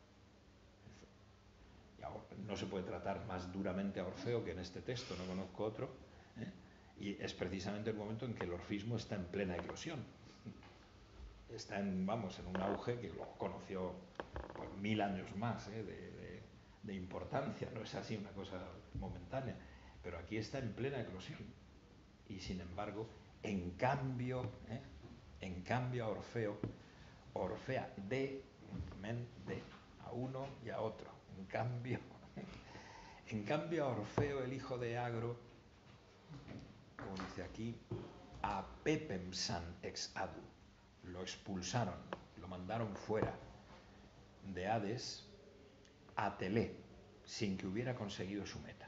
Y ahora, no se puede tratar más duramente a Orfeo que en este texto, no conozco otro, ¿eh? Y es precisamente el momento en que el orfismo está en plena eclosión. Está en, vamos, en un auge que lo conoció por mil años más, ¿eh? de, de, de importancia, no es así una cosa momentánea, pero aquí está en plena eclosión. Y sin embargo, en cambio, ¿eh? en cambio a Orfeo, Orfea de, men, de, a uno y a otro. En cambio, en cambio a Orfeo, el hijo de Agro, como dice aquí, a pepemsan ex adu, lo expulsaron, lo mandaron fuera de Hades a Telé, sin que hubiera conseguido su meta.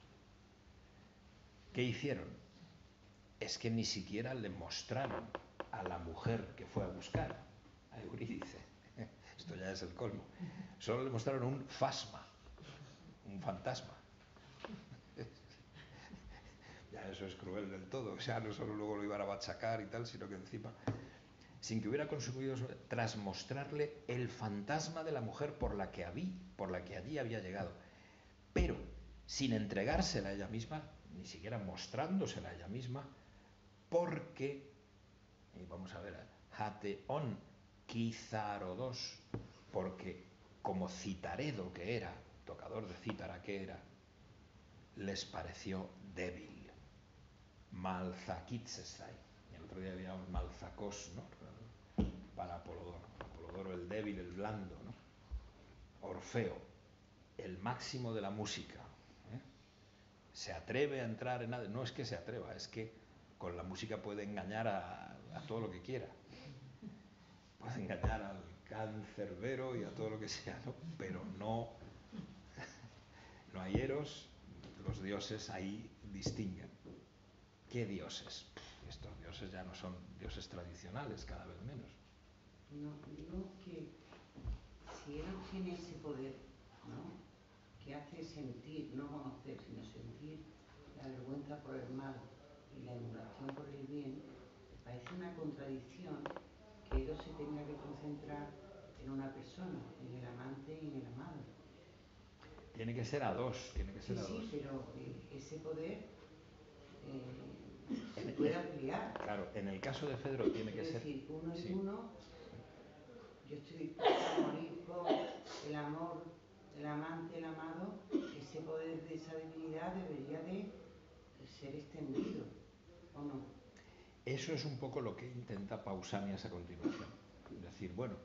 ¿Qué hicieron? Es que ni siquiera le mostraron a la mujer que fue a buscar, a Eurídice. Esto ya es el colmo. Solo le mostraron un fasma, un fantasma. Ya eso es cruel del todo. O sea, no solo luego lo iban a machacar y tal, sino que encima, sin que hubiera conseguido, tras mostrarle el fantasma de la mujer por la que habí, por la que allí había llegado, pero sin entregársela a ella misma, ni siquiera mostrándosela a ella misma, porque, y vamos a ver, Hateon Kizarodos, porque como citaredo que era, tocador de cítara que era, les pareció débil. Malzakitzesai. El otro día había un Malzacos, ¿no? Para Apolodoro. Apolodoro el débil, el blando, ¿no? Orfeo, el máximo de la música, ¿eh? Se atreve a entrar en nada. No es que se atreva, es que con la música puede engañar a, a todo lo que quiera. Puede engañar al cancerbero y a todo lo que sea, ¿no? Pero no, no hay Eros, los dioses ahí distinguen. ¿Qué dioses? Estos dioses ya no son dioses tradicionales, cada vez menos. No, digo que si Eros tiene ese poder, ¿no?, que hace sentir, no conocer, sino sentir la vergüenza por el mal y la emulación por el bien, parece una contradicción que Eros se tenga que concentrar en una persona, en el amante y en el amado. Tiene que ser a dos, tiene que ser sí, a sí, dos. pero eh, ese poder eh, se puede ampliar. Claro, en el caso de Fedro tiene que es ser... Es decir, uno y sí. uno, yo estoy dispuesta a morir por el amor, el amante, el amado, ese poder de esa divinidad debería de ser extendido, ¿o no? Eso es un poco lo que intenta Pausanias a continuación. Es decir, bueno,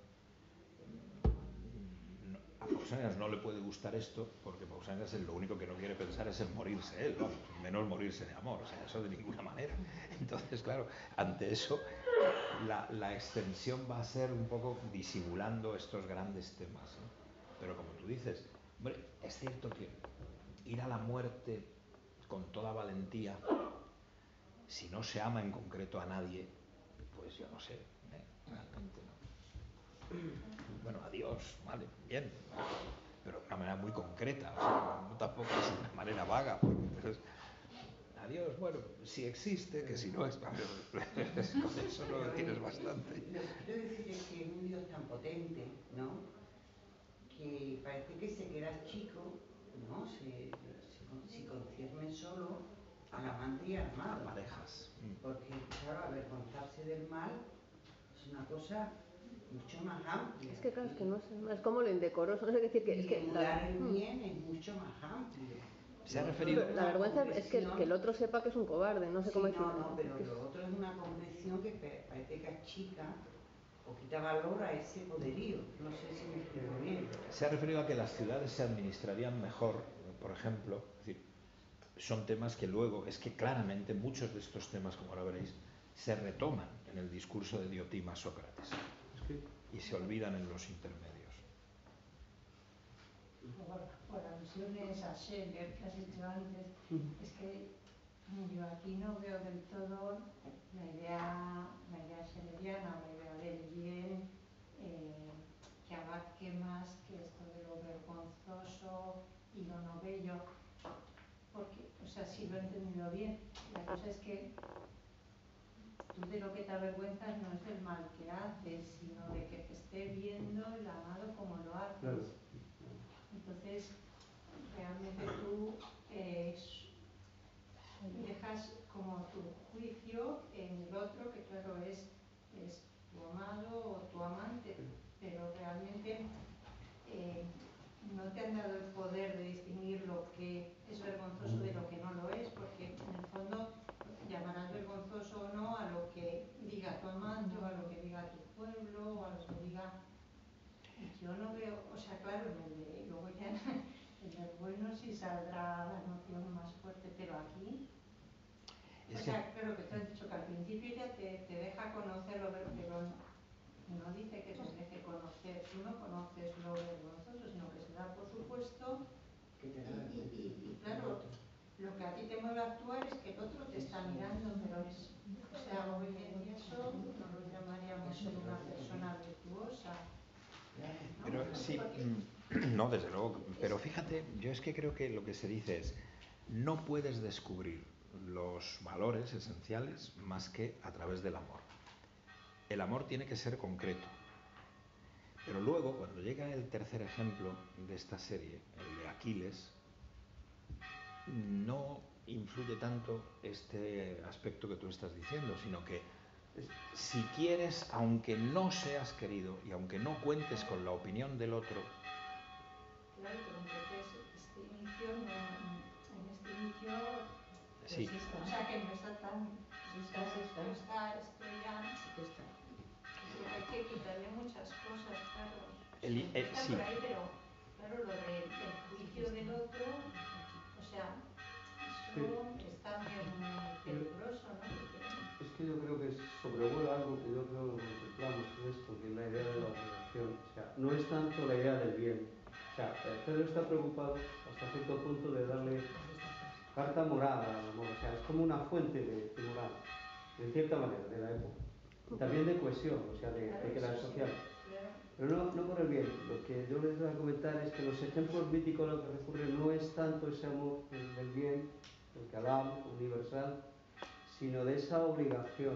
no, a Pausanias no le puede gustar esto porque Pausanias lo único que no quiere pensar es en morirse él, vamos, menos morirse de amor, o sea, eso de ninguna manera. Entonces, claro, ante eso la, la extensión va a ser un poco disimulando estos grandes temas, ¿no? Pero como tú dices, hombre, es cierto que ir a la muerte con toda valentía, si no se ama en concreto a nadie, pues yo no sé, ¿eh? Realmente no. Bueno, adiós, vale, bien, pero de una manera muy concreta, o sea, no tampoco es una manera vaga, pero es, adiós, bueno, si existe, que si no es, con eso no lo tienes bastante. Lo que quiero decir es que es un Dios tan potente, ¿no?, que parece que se queda chico, ¿no?, se, se, se concierne solo al amante y al amado. Parejas. Porque, claro, avergonzarse del mal es una cosa mucho más amplia. Es que claro, es que no es, no es como lo indecoroso, no sé qué decir que... Y es que emular la, el hmm. bien es mucho más amplio. Se ha referido... La vergüenza es que, que el otro sepa que es un cobarde, no sé Sí, cómo no, decirlo. no, pero Es que lo es- otro es una comprensión que pe- parece que achica o quita valor a ese poderío. No sé si me explico bien. Se ha referido a que las ciudades se administrarían mejor, por ejemplo. Es decir, son temas que luego, es que claramente muchos de estos temas, como ahora veréis, se retoman en el discurso de Diotima Sócrates Es que y se olvidan en los intermedios. Por, por alusiones a Scheller que has dicho antes, es que yo aquí no veo del todo la idea, la idea schelleriana, la idea del bien, eh, que abarque más que esto de lo vergonzoso y lo no bello, porque, o sea, si lo he entendido bien, la cosa es que tú de lo que te avergüenzas no es del mal que haces, sino de que te esté viendo el amado como lo haces. Claro. Entonces, realmente tú eh, dejas como tu juicio en el otro, que claro es, es tu amado o tu amante, pero realmente eh, no te han dado el poder de distinguir lo que es vergonzoso de lo que no lo es, porque en el fondo llamarás vergonzoso o no a lo que diga tu amante o a lo que diga tu pueblo o a lo que diga... Yo no veo, o sea, claro, en el de, luego ya en el bueno sí saldrá la noción más fuerte, pero aquí, Es o que- sea, claro que tú has dicho que al principio ya te, te deja conocer lo ver- pero no, no dice que te deje conocer, tú no conoces lo vergonzoso, sino que se da por supuesto Que te y, da y, y, y claro, lo que a ti te mueve a actuar es que el otro te está mirando, pero es, o sea, hoy en día eso no lo llamaríamos ser una persona virtuosa. ¿No? Pero sí, mm, no, desde luego, pero fíjate, yo es que creo que lo que se dice es, no puedes descubrir los valores esenciales más que a través del amor. El amor tiene que ser concreto. Pero luego, cuando llega el tercer ejemplo de esta serie, el de Aquiles, no influye tanto este aspecto que tú estás diciendo, sino que si quieres, aunque no seas querido y aunque no cuentes con la opinión del otro, Claro, pero entonces este inicio no, en este inicio, sí, o sea que no está tan, está, está, está, esto ya, Sí que está. porque hay que quitarle muchas cosas, claro. El- Sí, el- está sí. por ahí, pero claro, lo del del juicio del otro, o sea, eso es también muy peligroso, ¿no? Porque, Es que yo creo que sobrevuela algo que yo creo que contemplamos en esto, que es la idea de la obligación. O sea, no es tanto la idea del bien. O sea, Pedro está preocupado hasta cierto punto de darle carta moral al amor. O sea, es como una fuente de, de moral, de cierta manera, de la época. Y también de cohesión, o sea, de, de que la social. claro, Pero no, no por el bien. Lo que yo les voy a comentar es que los ejemplos míticos a los que recurren no es tanto ese amor del bien, el calam, universal, sino de esa obligación.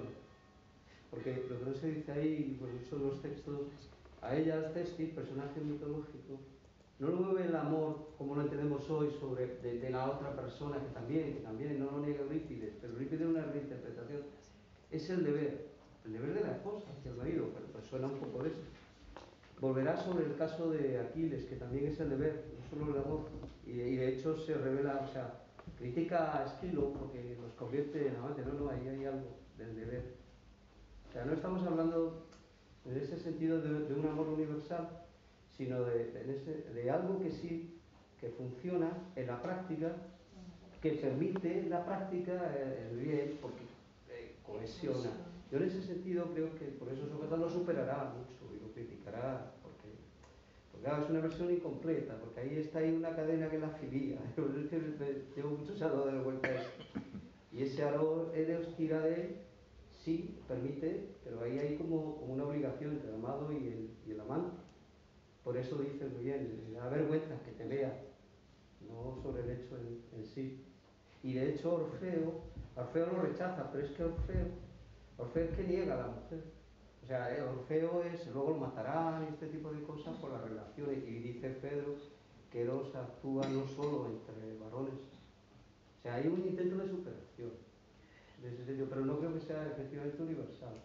Porque lo que no se dice ahí, por muchos de los textos, a ella, Cesti, personaje mitológico, no lo mueve el amor como lo entendemos hoy sobre de, de la otra persona, que también, que también, no lo niega Eurípides, pero Eurípides es una reinterpretación, es el deber, el deber de la esposa hacia el marido, pero pues suena un poco de eso. Volverá sobre el caso de Aquiles, que también es el deber, no solo el amor, y, y de hecho se revela, o sea, critica a Esquilo porque los convierte en amantes, no, no, ahí hay algo del deber. O sea, no estamos hablando en ese sentido de, de un amor universal, sino de, de, en ese, de algo que sí, que funciona en la práctica, que permite en la práctica eh, el bien, porque eh, cohesiona. Yo en ese sentido creo que por eso Sócrates lo superará mucho y lo criticará, porque, porque claro, es una versión incompleta, porque ahí está ahí una cadena que es la filia. Es que llevo muchos años de la vuelta a eso. Y ese aro Eros tira de él, sí, permite, pero ahí hay como, como una obligación entre el amado y el, y el amante. Por eso dice muy bien, le da vergüenza que te vea, no sobre el hecho en, en sí. Y de hecho Orfeo, Orfeo lo rechaza, pero es que Orfeo, Orfeo es que niega a la mujer. O sea, Orfeo es, luego lo matarán y este tipo de cosas por las relaciones. Y dice Pedro que Eros actúa no solo entre varones. O sea, hay un intento de superación, de ese sentido, pero no creo que sea efectivamente universal.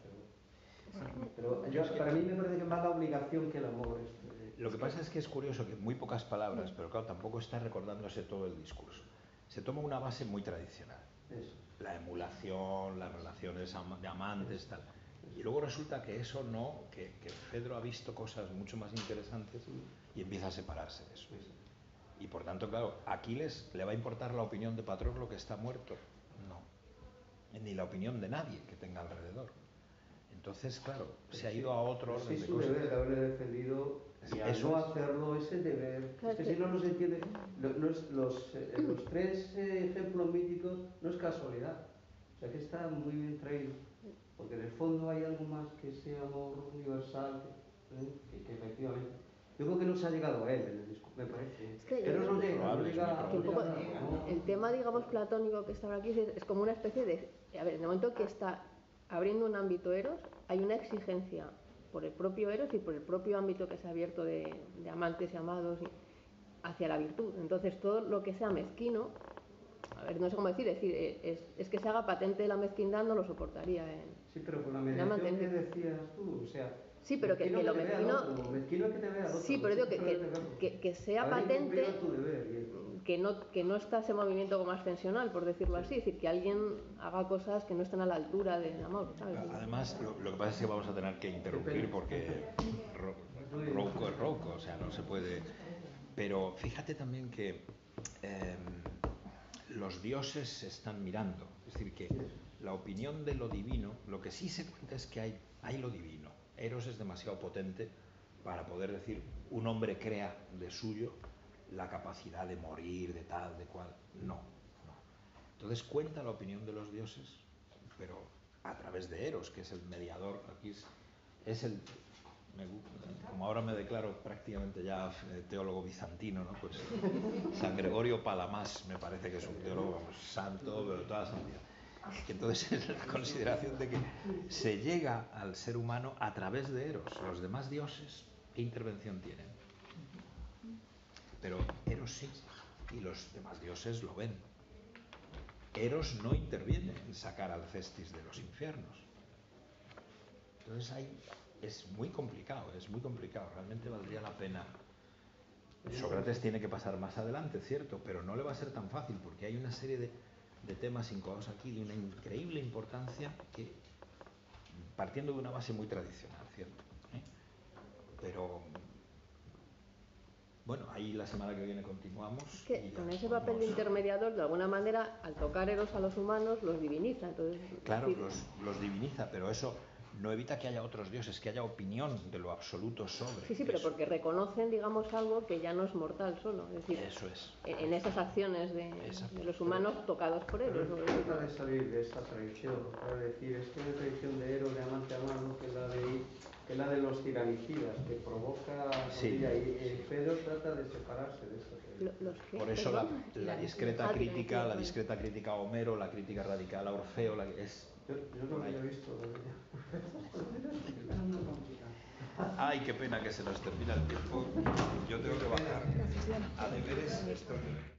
Pero, pero yo, para mí me parece que es más la obligación que el amor. Este, lo que pasa es que es curioso que muy pocas palabras, pero claro, tampoco está recordándose todo el discurso. se toma una base muy tradicional. Eso. La emulación, las relaciones de amantes, tal. Y luego resulta que eso no, que, que Fedro ha visto cosas mucho más interesantes y empieza a separarse de eso. Y por tanto, claro, ¿a Aquiles le va a importar la opinión de Patroclo que está muerto? No. Ni la opinión de nadie que tenga alrededor. Entonces, claro, se ha ido a otro orden es de su cosas. deber de haberle defendido y al no hacerlo ese deber. Es que si no, no se entiende. Los, los, los, eh, los tres eh, ejemplos míticos no es casualidad. O sea que está muy bien traído. Porque en el fondo hay algo más que ese amor universal ¿eh? que, que efectivamente. Yo creo que no se ha llegado a él en el discurso, me parece. Es que Pero no llega, no llega, que un poco, no llega, no. el tema, digamos, platónico que está ahora aquí es, es como una especie de... A ver, en el momento que está abriendo un ámbito Eros, hay una exigencia por el propio Eros y por el propio ámbito que se ha abierto de, de amantes y amados y, hacia la virtud. Entonces, todo lo que sea mezquino, a ver, no sé cómo decir, es decir, es, es que se haga patente de la mezquindad, no lo soportaría en... Sí, pero con la mediación que decías tú, o sea... Sí, pero que, que lo que mezquino... mezquino es que te vea al otro. Sí, pero digo que, que, que, que sea patente, que no, que no está ese movimiento como ascensional, por decirlo así, es decir, que alguien haga cosas que no estén a la altura del amor, ¿sabes? Además, lo, lo que pasa es que vamos a tener que interrumpir porque ro, Rouco es Rouco, o sea, no se puede... Pero fíjate también que eh, los dioses se están mirando, es decir, que la opinión de lo divino, lo que sí se cuenta es que hay, hay lo divino. Eros es demasiado potente para poder decir un hombre crea de suyo la capacidad de morir, de tal, de cual. No, no. Entonces cuenta la opinión de los dioses, pero a través de Eros, que es el mediador. Aquí es, es el... Me, como ahora me declaro prácticamente ya teólogo bizantino, ¿no? Pues San Gregorio Palamas me parece que es un teólogo pues, santo, pero toda la santidad. Entonces es la consideración de que se llega al ser humano a través de Eros. Los demás dioses, ¿qué intervención tienen? Pero Eros sí, y los demás dioses lo ven. Eros no interviene en sacar al Cestis de los infiernos. Entonces ahí es muy complicado, es muy complicado. Realmente valdría la pena. Sócrates tiene que pasar más adelante, cierto, pero no le va a ser tan fácil porque hay una serie de de temas incoados aquí de una increíble importancia que partiendo de una base muy tradicional, ¿cierto? ¿Eh? Pero bueno, ahí la semana que viene continuamos. Es que con ese papel de intermediador, de alguna manera, al tocar Eros a los humanos, los diviniza. Entonces, claro, decir... los, los diviniza, pero eso no evita que haya otros dioses, que haya opinión de lo absoluto sobre. Sí, sí, pero eso. porque reconocen, digamos, algo que ya no es mortal solo. Es decir, eso es. En, en esas acciones de, de los humanos pero, tocados por Eros. Pero es trata de salir de esa tradición, para decir, es que una tradición de Eros, de amante amado, que es la de, que es la de los tiranicidas, que provoca... Sí. Y eh, Pedro trata de separarse de esa tradición. Los que, por eso la, la discreta ah, crítica, la discreta crítica a Homero, la crítica radical a Orfeo, la, es... Yo, yo no lo había visto. Ay, qué pena que se nos termina el tiempo. Yo tengo que bajar a deberes.